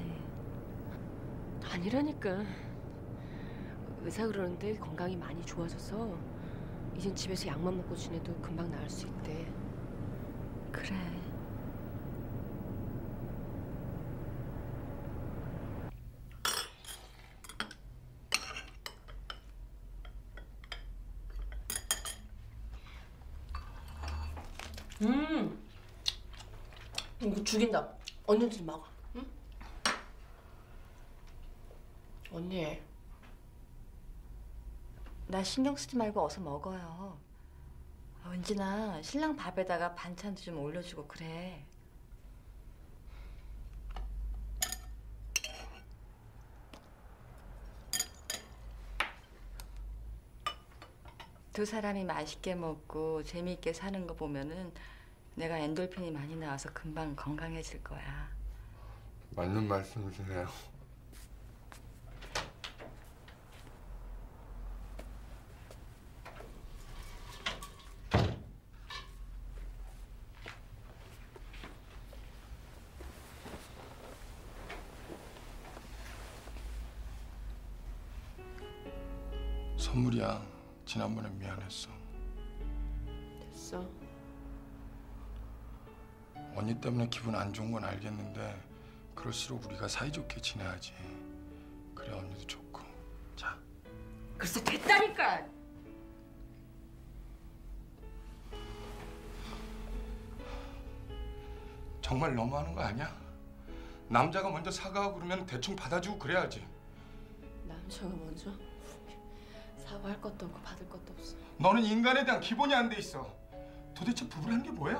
아니라니까. 의사 그러는데 건강이 많이 좋아져서 이젠 집에서 약만 먹고 지내도 금방 나을 수 있대. 그래. 음, 이거 죽인다. 언니들 먹어. 응? 언니. 나 신경 쓰지 말고 어서 먹어요. 은진아, 신랑 밥에다가 반찬도 좀 올려주고 그래. 두 사람이 맛있게 먹고 재미있게 사는 거 보면은 내가 엔돌핀이 많이 나와서 금방 건강해질 거야. 맞는 말씀이시네요. 선물이야. 지난번에 미안했어. 됐어. 언니 때문에 기분 안 좋은 건 알겠는데 그럴수록 우리가 사이좋게 지내야지. 그래 언니도 좋고. 자. 글쎄 됐다니까. 정말 너무하는 거 아니야? 남자가 먼저 사과하고 그러면 대충 받아주고 그래야지. 남자가 먼저? 사과할 것도 없고 받을 것도 없어. 너는 인간에 대한 기본이 안 돼 있어. 도대체 부부란 게 뭐야?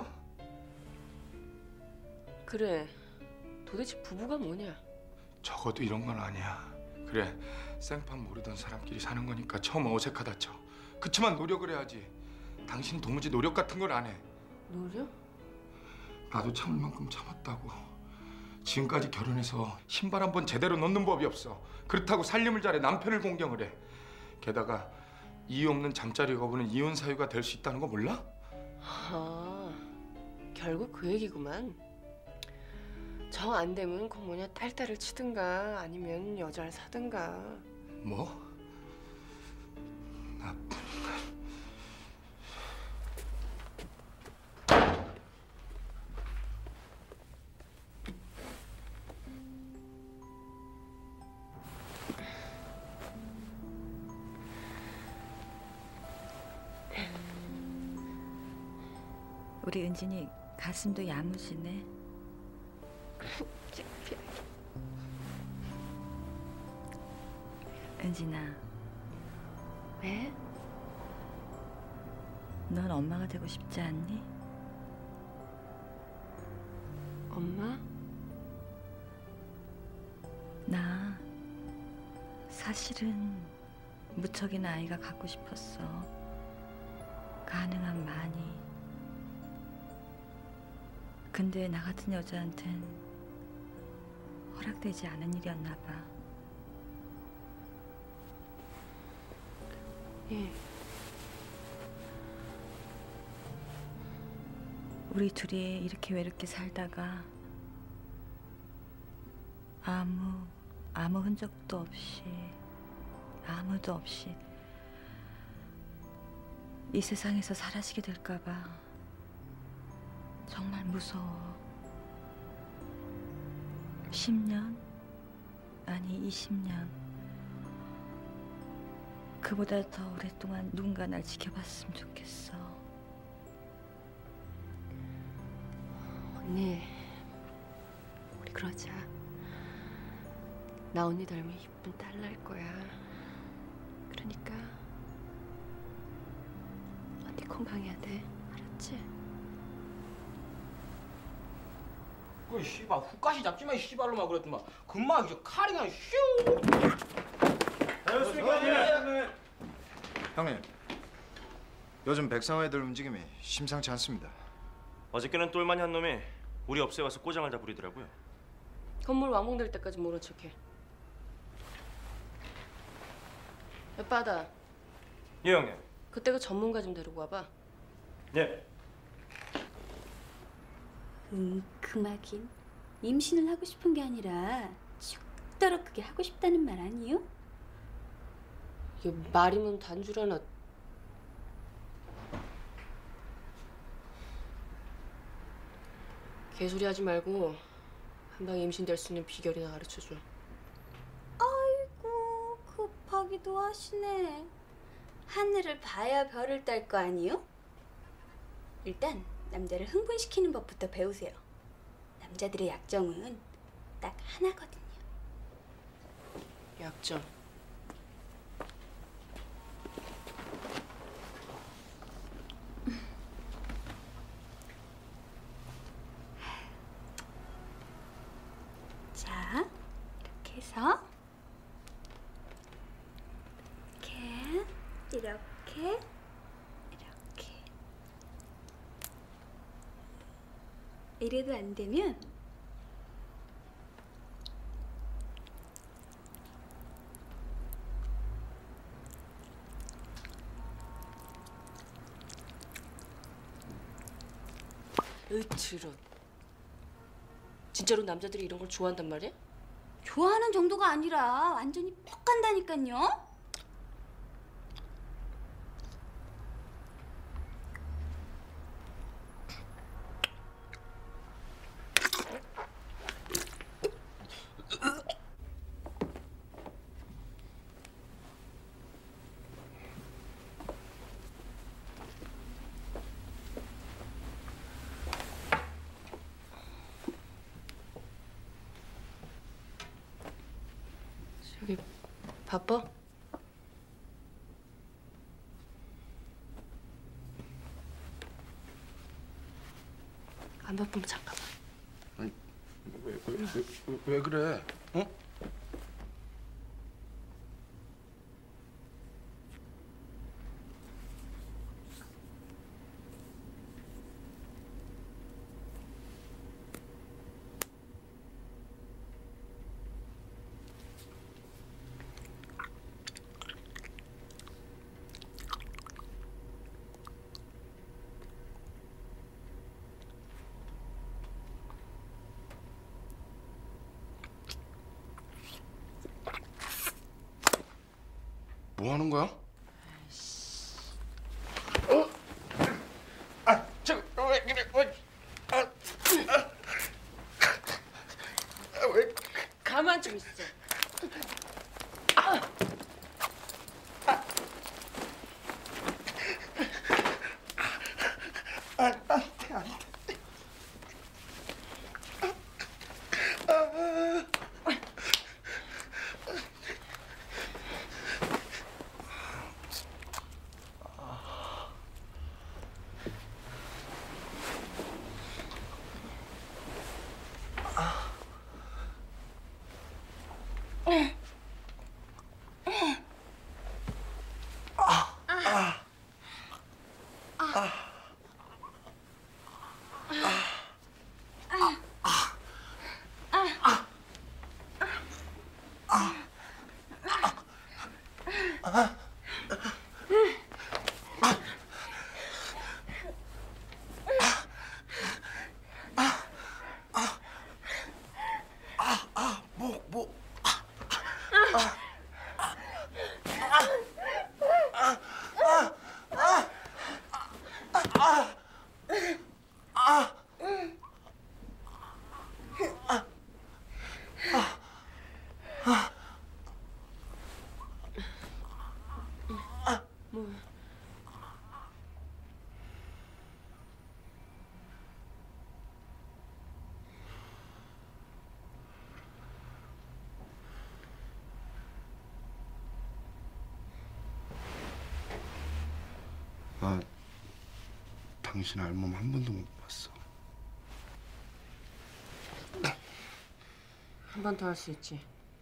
그래. 도대체 부부가 뭐냐? 적어도 이런 건 아니야. 그래, 생판 모르던 사람끼리 사는 거니까 처음 어색하다 쳐. 그치만 노력을 해야지. 당신은 도무지 노력 같은 걸 안 해. 노력? 나도 참을 만큼 참았다고. 지금까지 결혼해서 신발 한 번 제대로 넣는 법이 없어. 그렇다고 살림을 잘해 남편을 공경을 해. 게다가 이유 없는 잠자리 거부는 이혼 사유가 될 수 있다는 거 몰라? 아, 결국 그 얘기구만. 정 안 되면 그 뭐냐 딸딸을 치든가 아니면 여자를 사든가. 뭐? 나쁜 인간. 우리 은진이 가슴도 야무지네. 은진아. 왜? 넌 엄마가 되고 싶지 않니? 엄마? 나 사실은 무척인 아이가 갖고 싶었어. 가능한 많이. 근데 나 같은 여자한텐 허락되지 않은 일이었나 봐. 예. 우리 둘이 이렇게 외롭게 살다가 아무 아무 흔적도 없이 아무도 없이 이 세상에서 사라지게 될까 봐 정말 무서워. 십 년? 아니 이십 년. 그보다 더 오랫동안 누군가 날 지켜봤으면 좋겠어. 언니, 우리 그러자. 나 언니 닮은 이쁜 딸 날 거야. 그러니까 언니 건강해야 돼. 알았지? 그 씨발 훅가시 잡지마 이 씨발로만 그랬더만 금방 이제 칼이 그냥 슈. 안녕하십니까. 형님, 요즘 백상호 애들 움직임이 심상치 않습니다. 어저께는 똘마니 한 놈이 우리 업소에 와서 꼬장을 다 부리더라고요. 건물 완공될 때까지 모른 척해. 여빠다. 예 형님. 그때 그 전문가 좀 데리고 와봐. 네. 음, 그마긴 임신을 하고 싶은 게 아니라 죽도록 그게 하고 싶다는 말 아니에요? 이게 말이면 단줄 하나. 개소리 하지 말고 한 방에 임신될 수 있는 비결이나 가르쳐줘. 아이고 급하기도 하시네. 하늘을 봐야 별을 딸 거 아니요? 일단 남자를 흥분시키는 법부터 배우세요. 남자들의 약점은 딱 하나거든요. 약점. 자, 이렇게 해서 이렇게 이렇게 이렇게 이래도 안 되면 으트롯. 진짜로 남자들이 이런 걸 좋아한단 말이야? 좋아하는 정도가 아니라 완전히 퍽 간다니까요. 저기 바빠? 안 바쁘면 잠깐만. 아니, 왜, 왜, 왜, 왜 그래? 어? 뭐 하는 거야? 어? 아, 저, 왜 그래? 왜? 아, 아, 아, 왜? 가만 좀 있어. 아, 아, 안 돼, 안 돼. 나 당신 알몸 한 번도 못 봤어. 한 번 더 할 수 있지.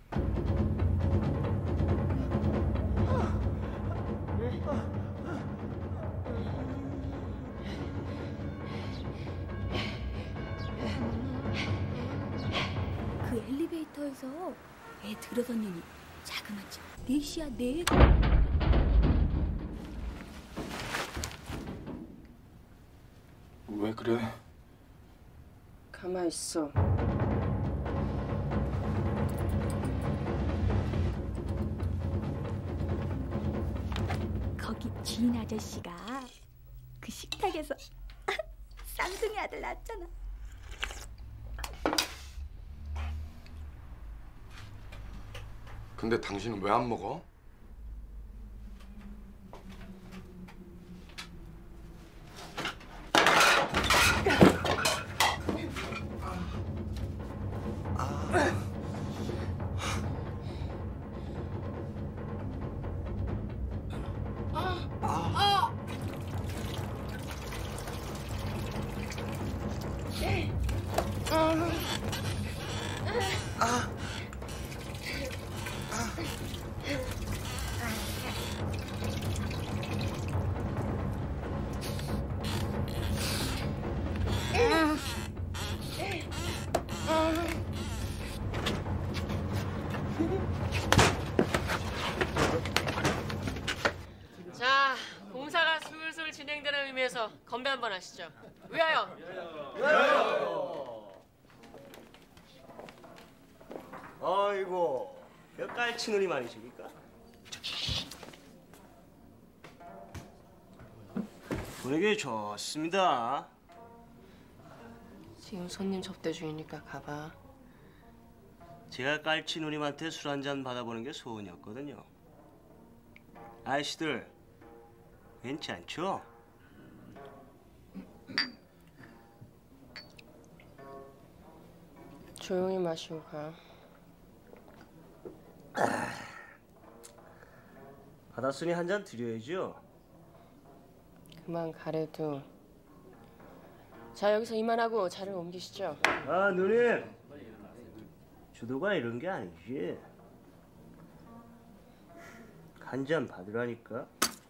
그 엘리베이터에서 애 들어선 년이 자그마치 넷이야 넷. 왜 그래? 가만 있어. 거기 주인 아저씨가 그 식탁에서 쌍둥이 아들 낳았잖아. 근데 당신은 왜 안 먹어? 자, 공사가 슬슬 진행되는 의미에서 건배 한번 하시죠. 위하여. 아이고, 몇 깔치누리 말이십니까? 분위기 좋습니다. 지금 손님 접대 중이니까 가봐. 제가 깔치누님한테 술 한잔 받아보는 게 소원이었거든요. 아이씨들, 괜찮죠? 조용히 마시고 가. 받았으니 한 잔 드려야죠. 그만 가래도. 자, 여기서 이만하고 자리를 옮기시죠. 아, 누님. 주도가 이런 게 아니지. 한 잔 받으라니까.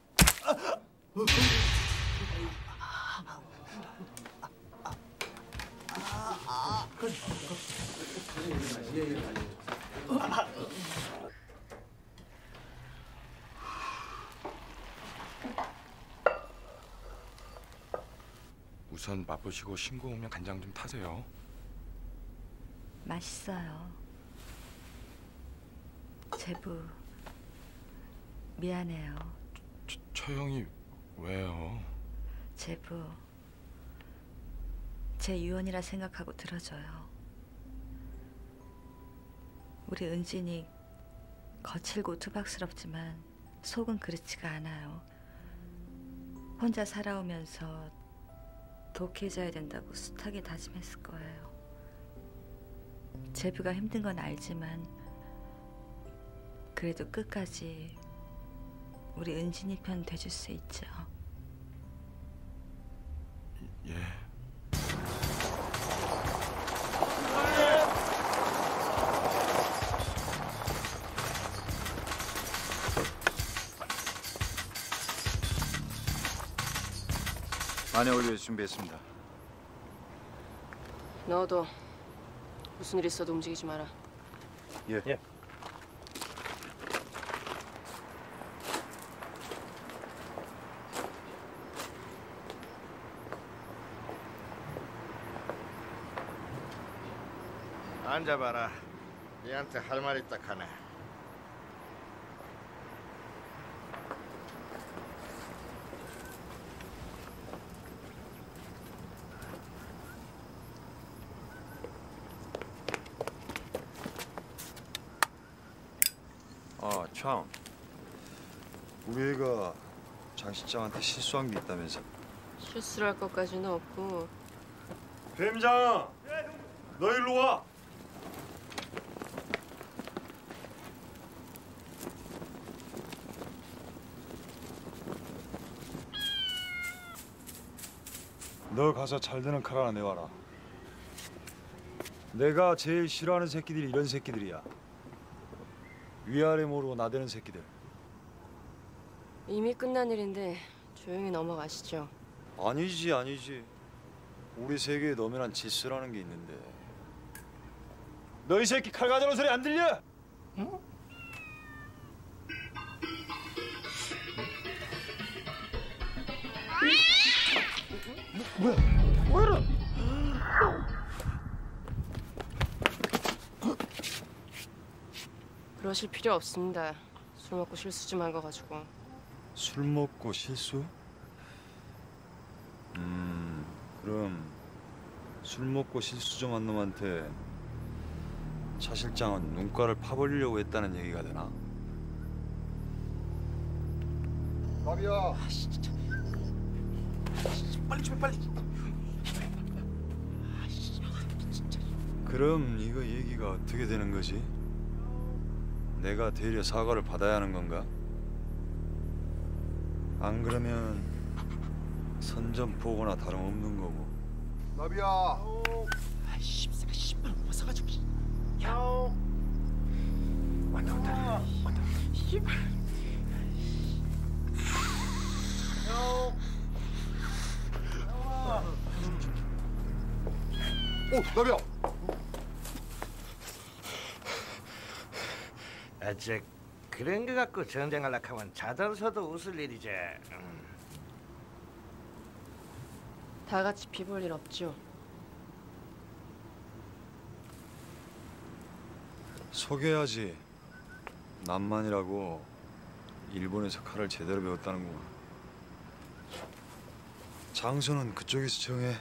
우선 맛보시고 신고 오면 간장 좀 타세요. 맛있어요. 제부 미안해요. 저, 저 형이 왜요? 제부 제 유언이라 생각하고 들어줘요. 우리 은진이 거칠고 투박스럽지만 속은 그렇지가 않아요. 혼자 살아오면서 독해져야 된다고 숱하게 다짐했을 거예요. 제부가 힘든 건 알지만 그래도 끝까지 우리 은진이 편 돼줄 수 있죠. 예. 안에 올려 준비했습니다. 너도 무슨 일 있어도 움직이지 마라. 예. 예. 앉아봐라. 얘한테 할 말 있다 카네. 아, 참. 우리 애가 장 실장한테 실수한 게 있다면서. 실수를 할 것까지는 없고. 배임장, 너 일로 와. 너 가서 잘 되는 칼 하나 내와라. 내가 제일 싫어하는 새끼들이 이런 새끼들이야. 위아래 모르고 나대는 새끼들. 이미 끝난 일인데 조용히 넘어가시죠. 아니지 아니지. 우리 세계에 너무난 질서라는 게 있는데. 너 이 새끼 칼 가져오는 소리 안 들려? 응? 뭐야? 왜 이래? 그러실 필요 없습니다. 술 먹고 실수 좀 한 거 가지고. 술 먹고 실수? 음, 그럼 술 먹고 실수 좀 한 놈한테 차 실장은 눈가를 파버리려고 했다는 얘기가 되나? 나비야. 아, 진짜. 빨리 좀 해, 빨리. 그럼 이거 얘기가 어떻게 되는 거지? 내가 대리의 사과를 받아야 하는 건가? 안 그러면 선전포고나 다름없는 거고. 나비야. 아, 씹새가 신발 못 벗어가지고. 야. 왔다 왔다 왔다. 씨발. 오, 나비야. 어째 그런 거 갖고 전쟁하려고 하면 자던서도 웃을 일이지. 다 같이 비볼 일 없죠. 소개해야지. 남만이라고 일본에서 칼을 제대로 배웠다는구만. 장소는 그쪽에서 정해.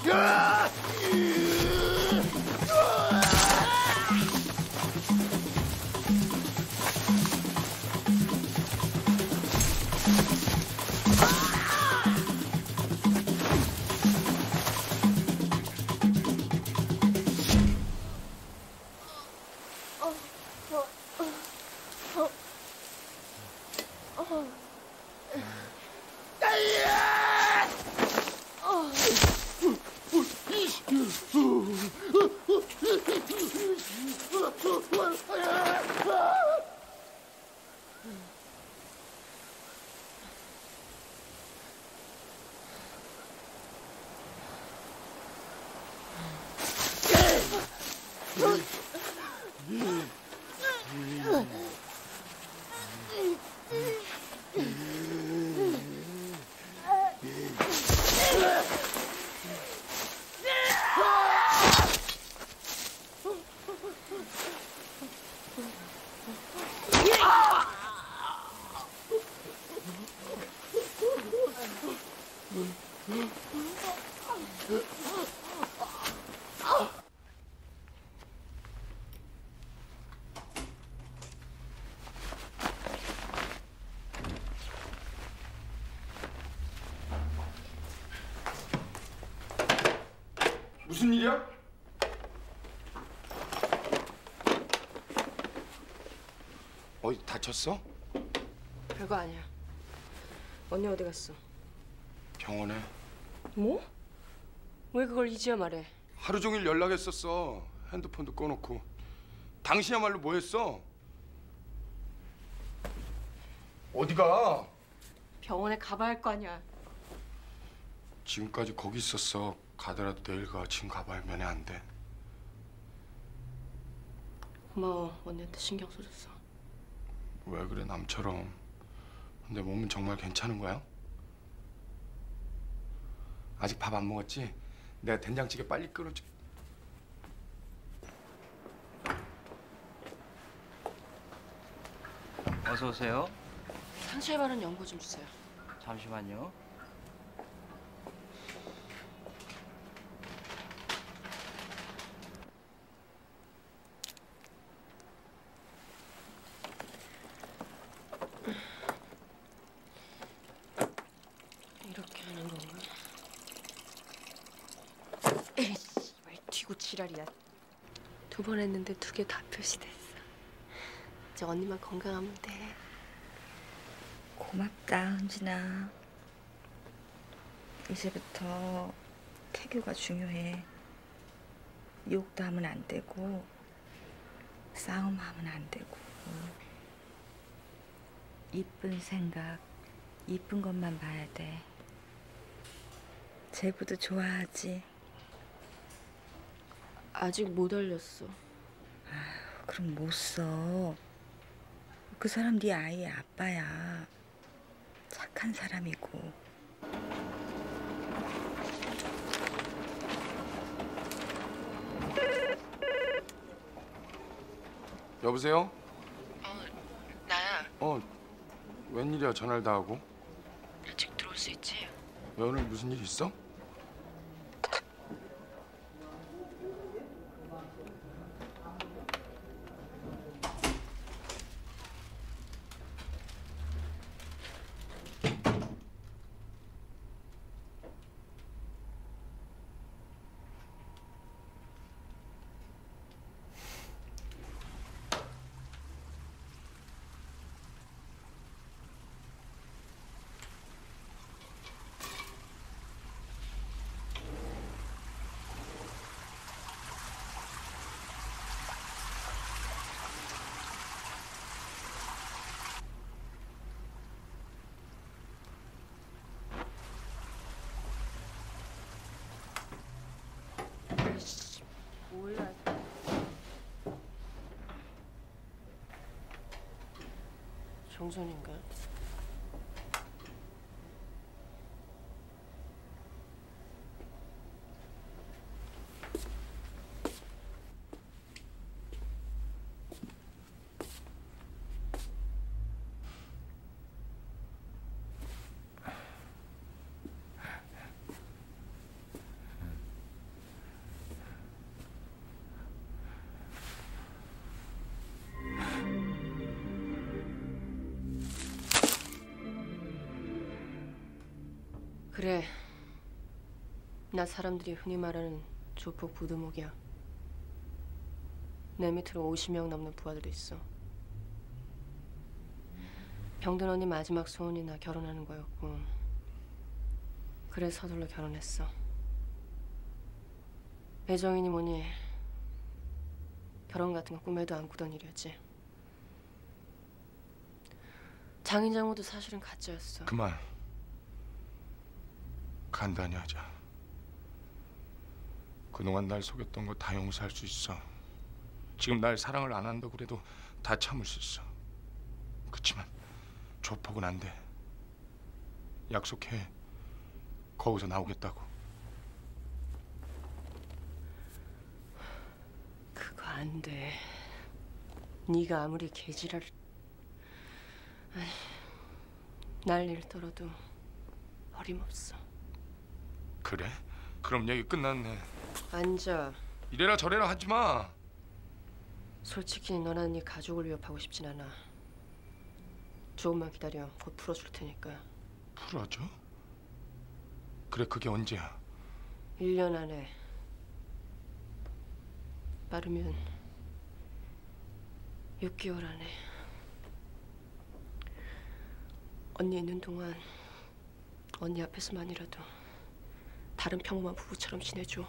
무슨 일이야? 어디 다쳤어? 별거 아니야. 언니 어디 갔어? 병원에. 뭐? 왜 그걸 이제야 말해? 하루 종일 연락했었어. 핸드폰도 꺼놓고. 당신이야말로 뭐 했어? 어디 가? 병원에 가봐야 할 거 아니야. 지금까지 거기 있었어. 가더라도 내일 가. 지금 가봐야 면회 안 돼. 고마워. 언니한테 신경 써줬어. 왜 그래 남처럼. 근데 몸은 정말 괜찮은 거야? 아직 밥 안 먹었지? 내가 된장찌개 빨리 끓여줄게. 어서 오세요. 상처에 바른 연고 좀 주세요. 잠시만요. 이렇게 하는 건가? 에이씨, 왜 튀고 지랄이야. 두 번 했는데 두 개 다 표시됐어. 이제 언니만 건강하면 돼. 고맙다, 은진아. 이제부터 태교가 중요해. 욕도 하면 안 되고 싸움하면 안 되고 이쁜 생각, 이쁜 것만 봐야 돼. 제부도 좋아하지? 아직 못 알렸어. 아휴, 그럼 못 써. 그 사람 네 아이의 아빠야. 착한 사람이고. 여보세요? 어, 나야. 어, 웬일이야 전화를 다 하고? 일찍 들어올 수 있지? 왜 오늘 무슨 일 있어? 몰라. 정선인가? 그래. 나 사람들이 흔히 말하는 조폭 부두목이야. 내 밑으로 오십 명 넘는 부하들도 있어. 병든 언니 마지막 소원이 나 결혼하는 거였고, 그래 서둘러 결혼했어. 애정이니 뭐니 결혼 같은 거 꿈에도 안 꾸던 일이었지. 장인장모도 사실은 가짜였어. 그만. 간단히 하자. 그동안 날 속였던 거 다 용서할 수 있어. 지금 날 사랑을 안 한다고 그래도 다 참을 수 있어. 그치만 조폭은 안 돼. 약속해. 거기서 나오겠다고. 그거 안 돼. 네가 아무리 개지랄... 아이, 날 잃더라도 어림없어. 그래? 그럼 얘기 끝났네. 앉아. 이래라 저래라 하지 마. 솔직히 너나 네 가족을 위협하고 싶진 않아. 조금만 기다려. 곧 풀어줄 테니까. 풀어줘? 그래, 그게 언제야? 일 년 안에. 빠르면 육 개월 안에. 언니 있는 동안 언니 앞에서만이라도 다른 평범한 부부처럼 지내줘.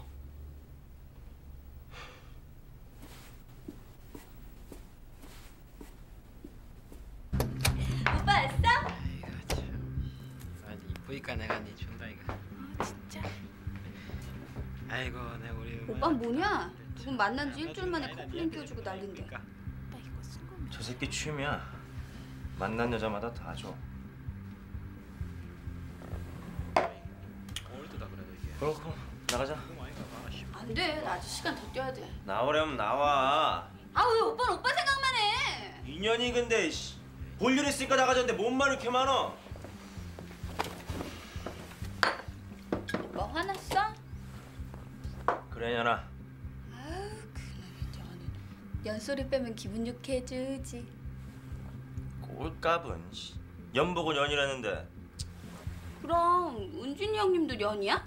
오빠 왔어? 이거 참. 아니 이쁘니까 내가 니 준다 이거. 아 진짜. 아이고 내가 우리. 오빠 뭐냐? 누군 만난 지 일주일 만에 커플링 끼워주고 난린데. 저 새끼 취미야. 만난 여자마다 다 줘. 그렇고 나가자. 안 돼. 나 아직 시간 더 뛰어야 돼. 나오려면 나와. 아 왜 오빠는 오빠 생각만 해? 인연이 근데 씨, 볼 일 있으니까 나가자는데 뭔 말 이렇게 많어? 오빠 화났어? 그래 년아. 아우 그놈의 저는 연소리 빼면 기분 좋게 해주지. 꼴값은 씨. 연복은 연이라는데. 그럼 은진이 형님도 연이야?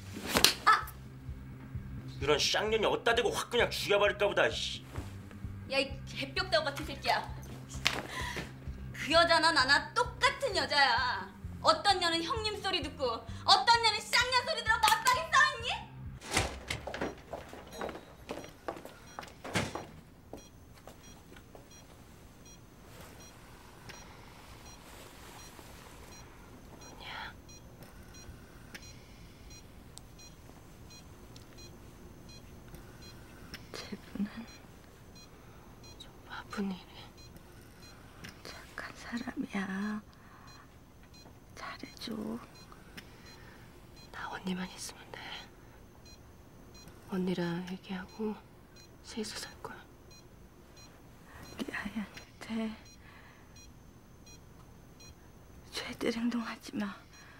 이런 쌍년이 어디다 대고 확 그냥 죽여버릴까 보다. 씨. 야 이 개뼈다구 같은 새끼야. 그 여자나 나나 똑같은 여자야. 어떤 년은 형님 소리 듣고 어떤 년은 쌍년 소리 들어 맞박이 싸웠니? 제부는 좀 바쁜 일에 착한 사람이야. 잘해줘. 나 언니만 있으면 돼. 언니랑 얘기하고 셋이서 살 거야. 미아이한테 죄들 행동하지 마.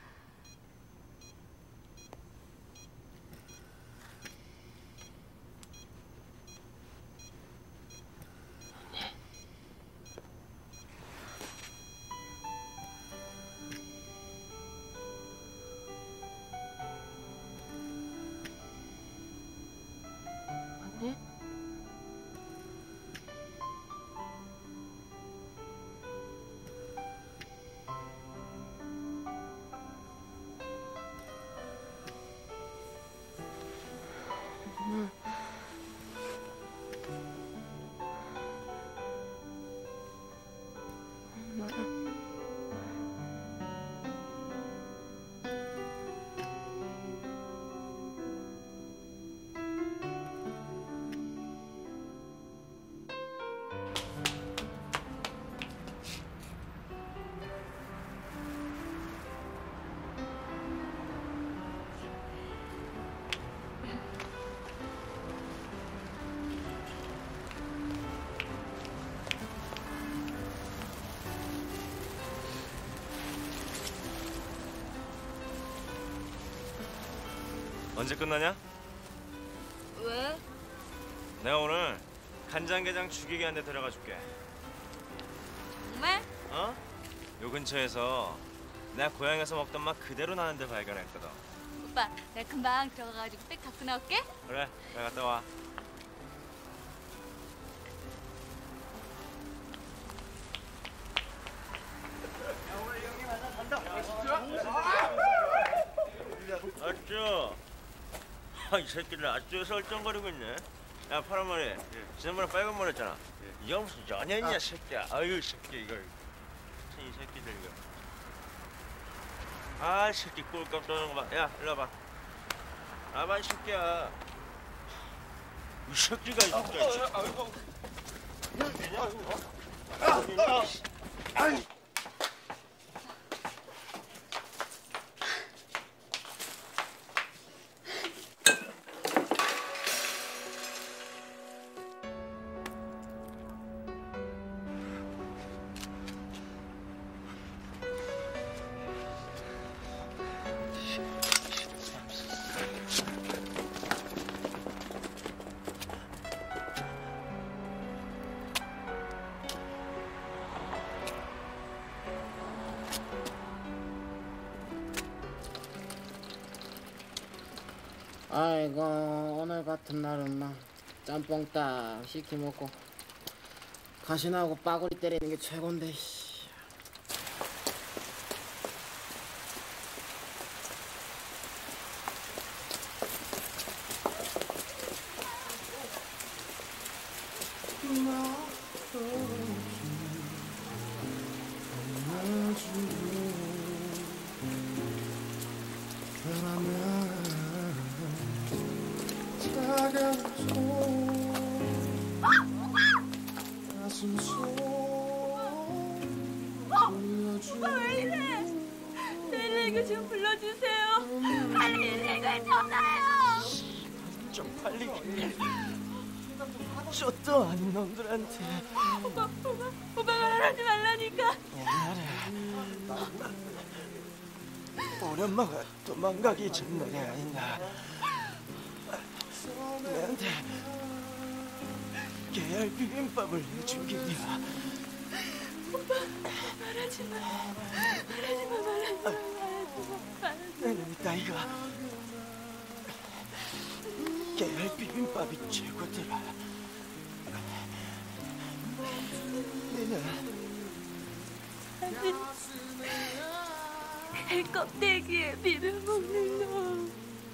언니? 엄마. 엄마. 언제 끝나냐? 왜? 내가 오늘 간장게장 죽이게 한 대 데려가 줄게. 정말? 어? 요 근처에서 내가 고향에서 먹던 맛 그대로 나는 데 발견했거든. 오빠, 내가 금방 들어가가지고 백 갖고 나올게. 그래, 잘 갔다 와. 아쭈, 아, 이 새끼들 아쭈에서 얼쩡거리고 있네. 야, 파란 머리, 지난번에 빨간 머리 했잖아. 이거 무슨 연예인이야, 새끼야. 아유, 새끼 이거. 이 새끼들 이거. 아, 이 새끼 꼴값 떠는 거 봐. 야, 일로 와봐. 와봐, 이 새끼야. 이 새끼가 진짜. 아이. 아이고 오늘 같은 날은 막 짬뽕 딱 시키 먹고 가시나고 빠구리 때리는 게 최곤데. 씨. 오빠 왜 이래? 일일구 좀 불러주세요. 빨리 일일구에 전화해요. 좀 빨리. 쫓도 아닌 놈들한테. 오빠, 오빠, 오빠 말하지 말라니까. 옛날에 우리 엄마가 도망가기 전날이 아니나 내한테 계열 비빔밥을 해준 게야. 오빠 말하지 마. 말하지 마, 말하지 마, 말하지 마. 나는 이따 이거 계열 비빔밥이 최고더라. 너는 개 껍데기에 비벼 먹는 놈.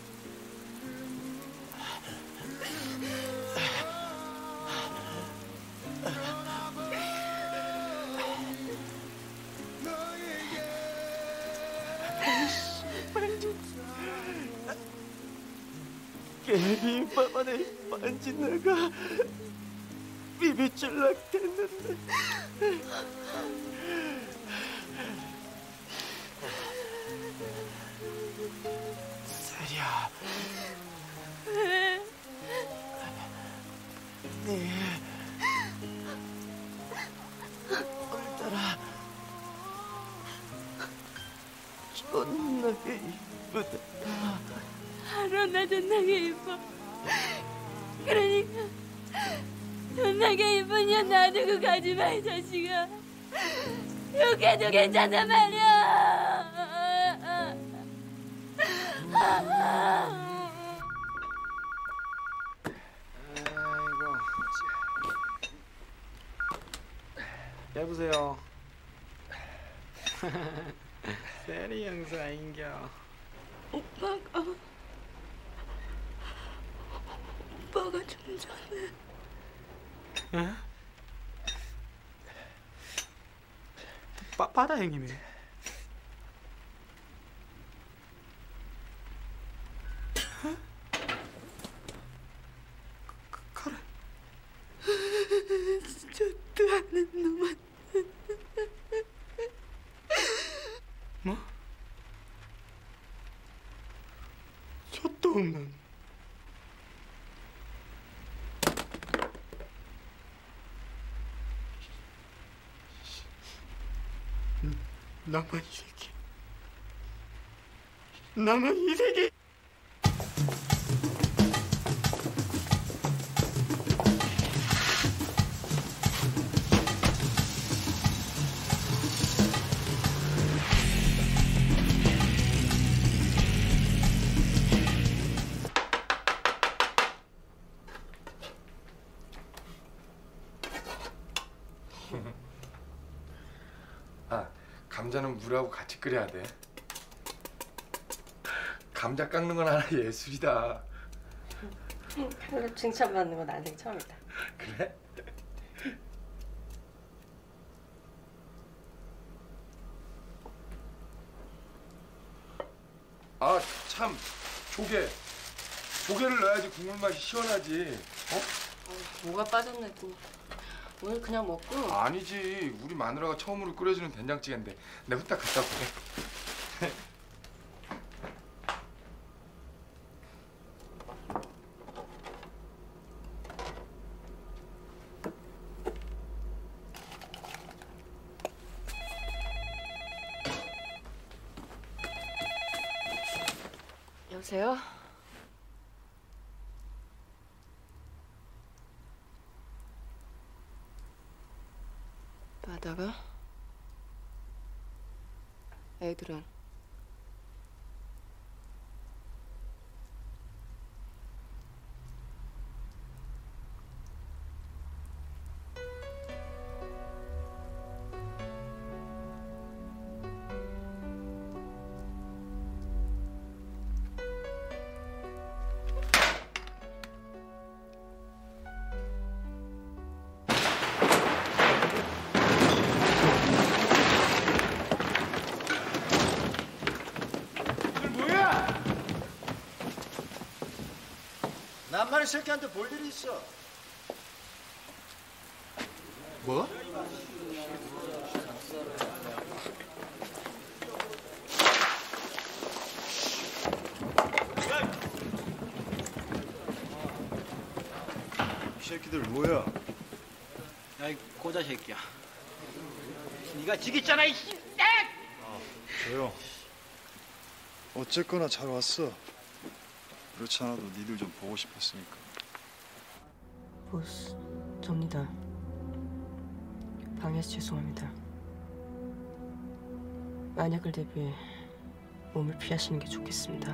비빔밥 안에 반지 내가 비비줄락 됐는데. 세리야. 왜? 네 오늘따라 존나게 이쁘다. 하루나 존나게 이뻐. 그러니까 존나게 이쁜 년 놔두고 가지마 이 자식아. 욕해도 괜찮단 말이야. 아이고. 여보세요. 세리 형사인겨. 오빠가 오빠가 좀 전에. 에? 바, 바다 형님이. 가래. 저도 하는 놈한테. 뭐? 저도 없는. 나만 이 새끼. 나만 이 새끼. 감자는 물하고 같이 끓여야 돼. 감자 깎는 건 하나 예술이다. 칼로 칭찬받는 건 난생 처음이다. 그래? 아, 참, 조개. 조개를 넣어야지 국물 맛이 시원하지. 어? 뭐가 빠졌네 또. 오늘 그냥 먹고. 아니지. 우리 마누라가 처음으로 끓여주는 된장찌개인데 내가 후딱 갖다 올게. 여보세요? 바다가? 애들은? 남한의 새끼한테 볼 일이 있어. 뭐? 이 새끼들 뭐야? 야, 이 고자 새끼야. 네가 지겠잖아, 이 씨. 조용. 어쨌거나 잘 왔어. 그렇지 않아도 니들 좀 보고 싶었으니까. 보스, 접니다. 방해해서 죄송합니다. 만약을 대비해 몸을 피하시는 게 좋겠습니다.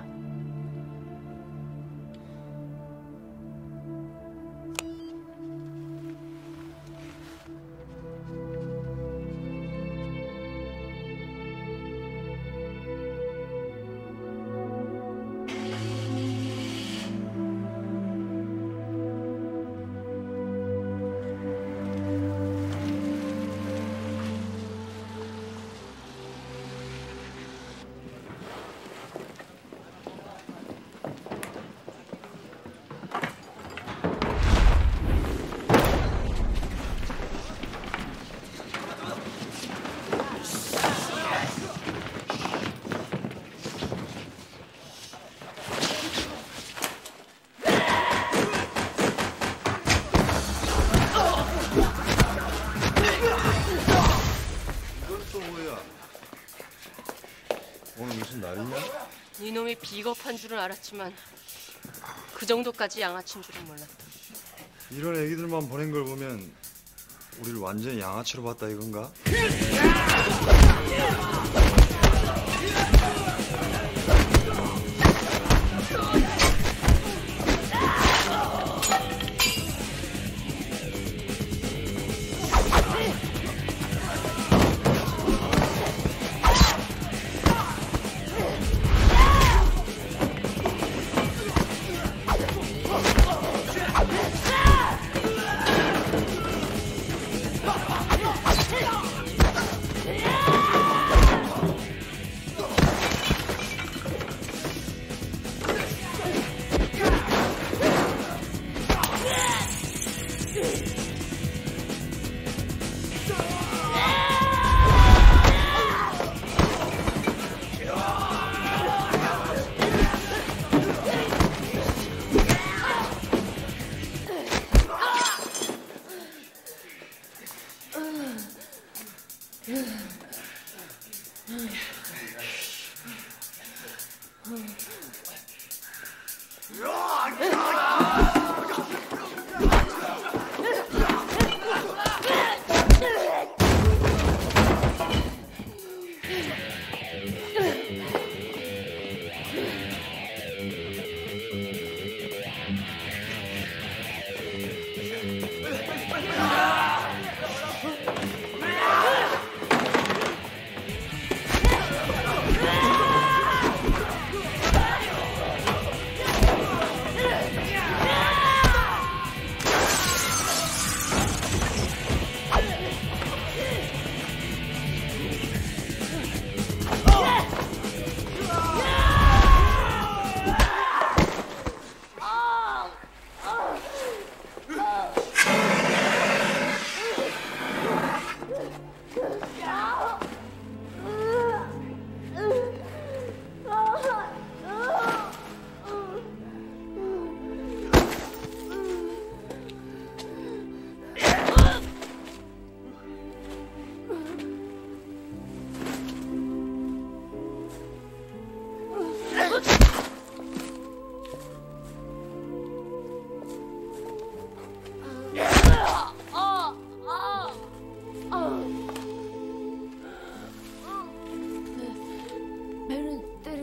오늘 무슨 날이냐? 이놈이 비겁한 줄은 알았지만 그 정도까지 양아치인 줄은 몰랐다. 이런 애기들만 보낸 걸 보면 우리를 완전히 양아치로 봤다 이건가?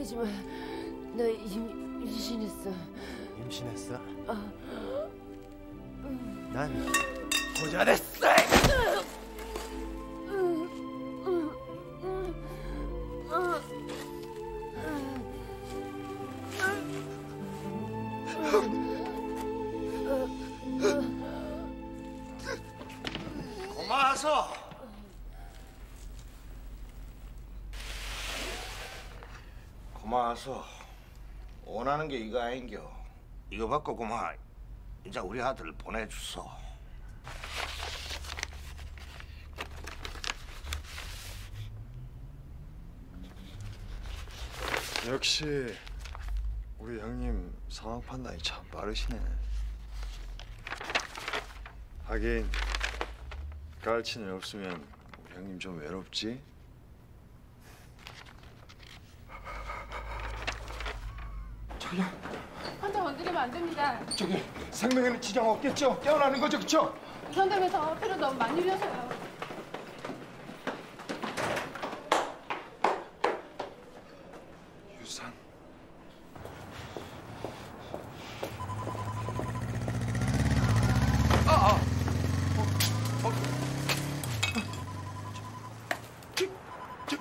화내지 마. 나 임, 임신했어. 임신했어? 어. 난 고자됐어. 고마워서 고마워서 원하는 게 이거 아닌겨. 이거 받고 고마 이제 우리 아들 보내주소. 역시 우리 형님 상황 판단이 참 빠르시네. 하긴 갈치는 없으면 우리 형님 좀 외롭지? 저기요. 환자 건드리면 안 됩니다. 저기 생명에는 지장 없겠죠? 깨어나는 거죠, 그쵸? 우선점에서 피를 너무 많이 흘려서요. 유산. 아, 아. 어, 어. 저, 저.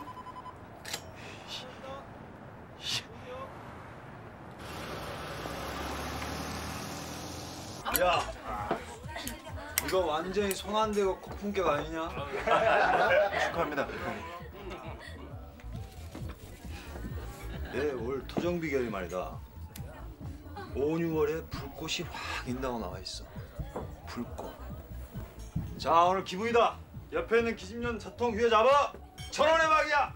야, 이거 완전히 손 안 대고 거품격 아니냐? 축하합니다. 내올 토정 비결이 말이다. 오, 유월에 불꽃이 확 인다고 나와 있어. 불꽃. 자, 오늘 기분이다. 옆에 있는 기집년 자통 휘에 잡아. 천 원의 막이야.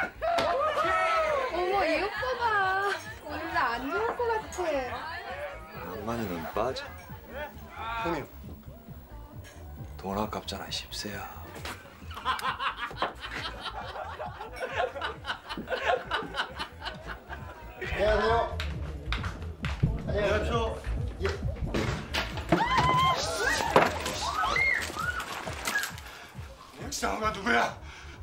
어머 이 오빠 봐. 오늘 나 안 좋을 것 같아. 낭만이는 빠져. 형님. 돈 아깝잖아, 십세야. 안녕하세요. 안녕하세요. 예. 백상호가 누구야?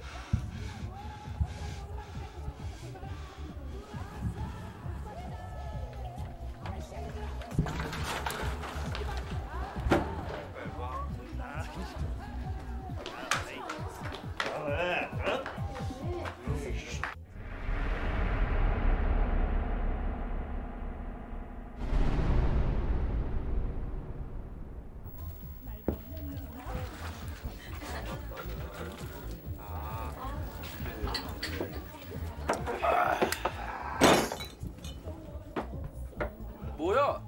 뭐야?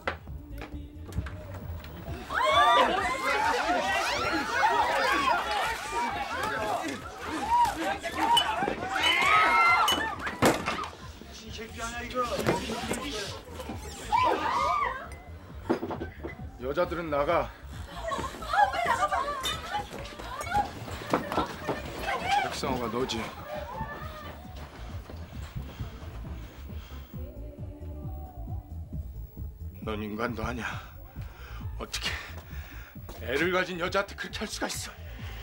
여자들은 나가. 백상호가 너지. 넌 인간도 아니야. 어떻게 애를 가진 여자한테 그렇게 할 수가 있어?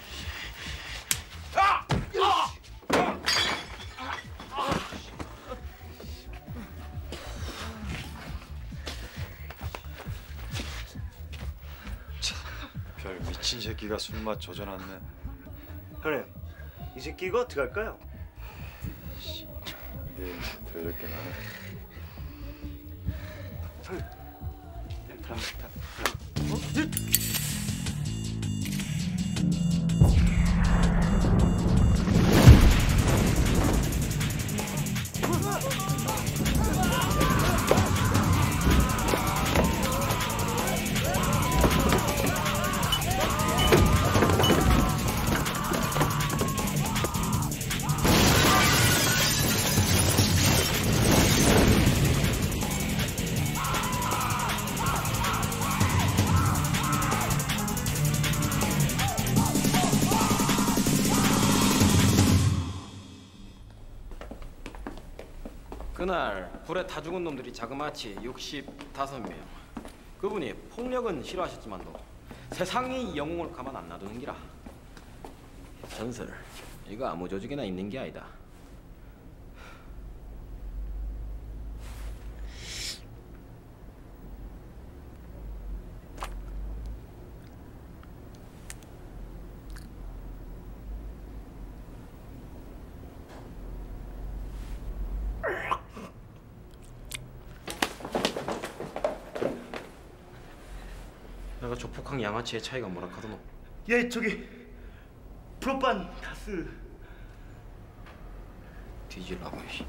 아! 아! 별 미친 새끼가 술맛 조져놨네. 형님, 이 새끼 이거 어떻게 할까요? 예, 더럽게 나네. 그날 불에 타 죽은 놈들이 자그마치 육십다섯 명. 그분이 폭력은 싫어하셨지만도 세상의 영웅을 가만 안 놔두는 기라. 전설, 이거 아무 조직이나 있는 게 아니다. 조폭한 양아치의 차이가 뭐라 카드노? 예, 저기 프로판 다스. 뒤질라고 씨.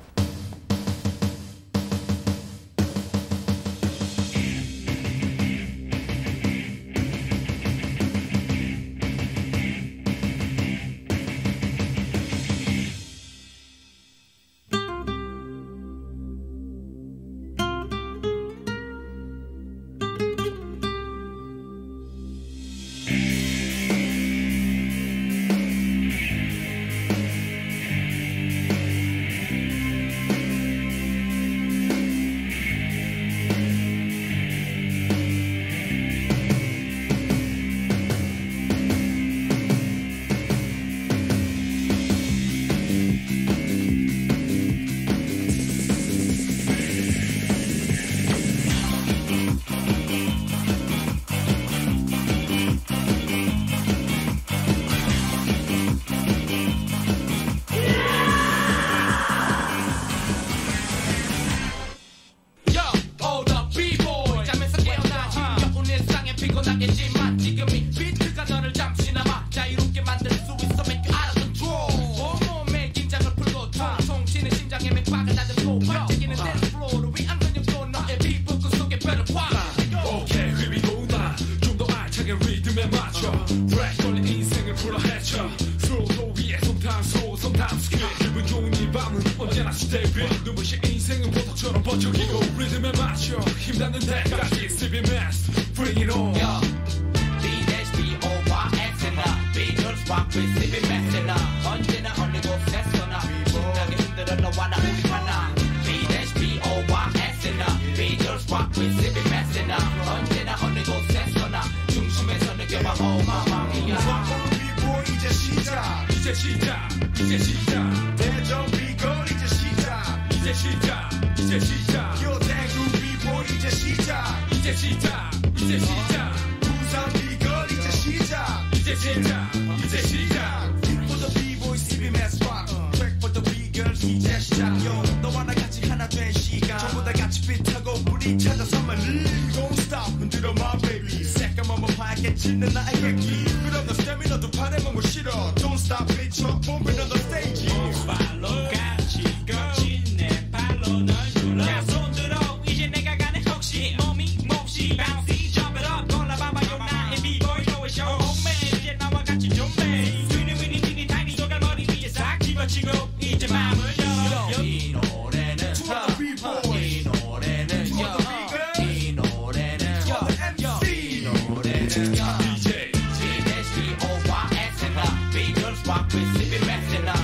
Rock with Sippy Messing up.